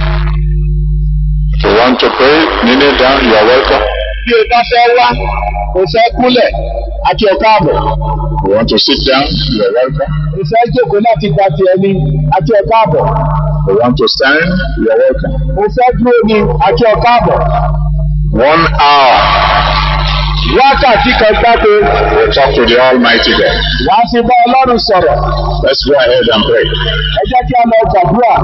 If you want to pray, kneeling down, you are welcome. Bí o bá fẹ́ wá, o fẹ́ kúnlẹ̀, àti ọ̀ká àbọ̀. If you want to sit down, you are welcome. O fẹ́ jókòó láti gba ti ẹni, àti ọ̀ká àbọ̀. If you want to stand, you are welcome. O fẹ́ dúró ni, àti ọ̀ká àbọ̀. 1 hour. Wákàtí kan gbáko. We'll talk to the Almighty God. Wàá fi bá Ọlọ́run sọ̀rọ̀. Let's go ahead and pray. Ẹ jẹ́ kí a lọ gbàdúrà.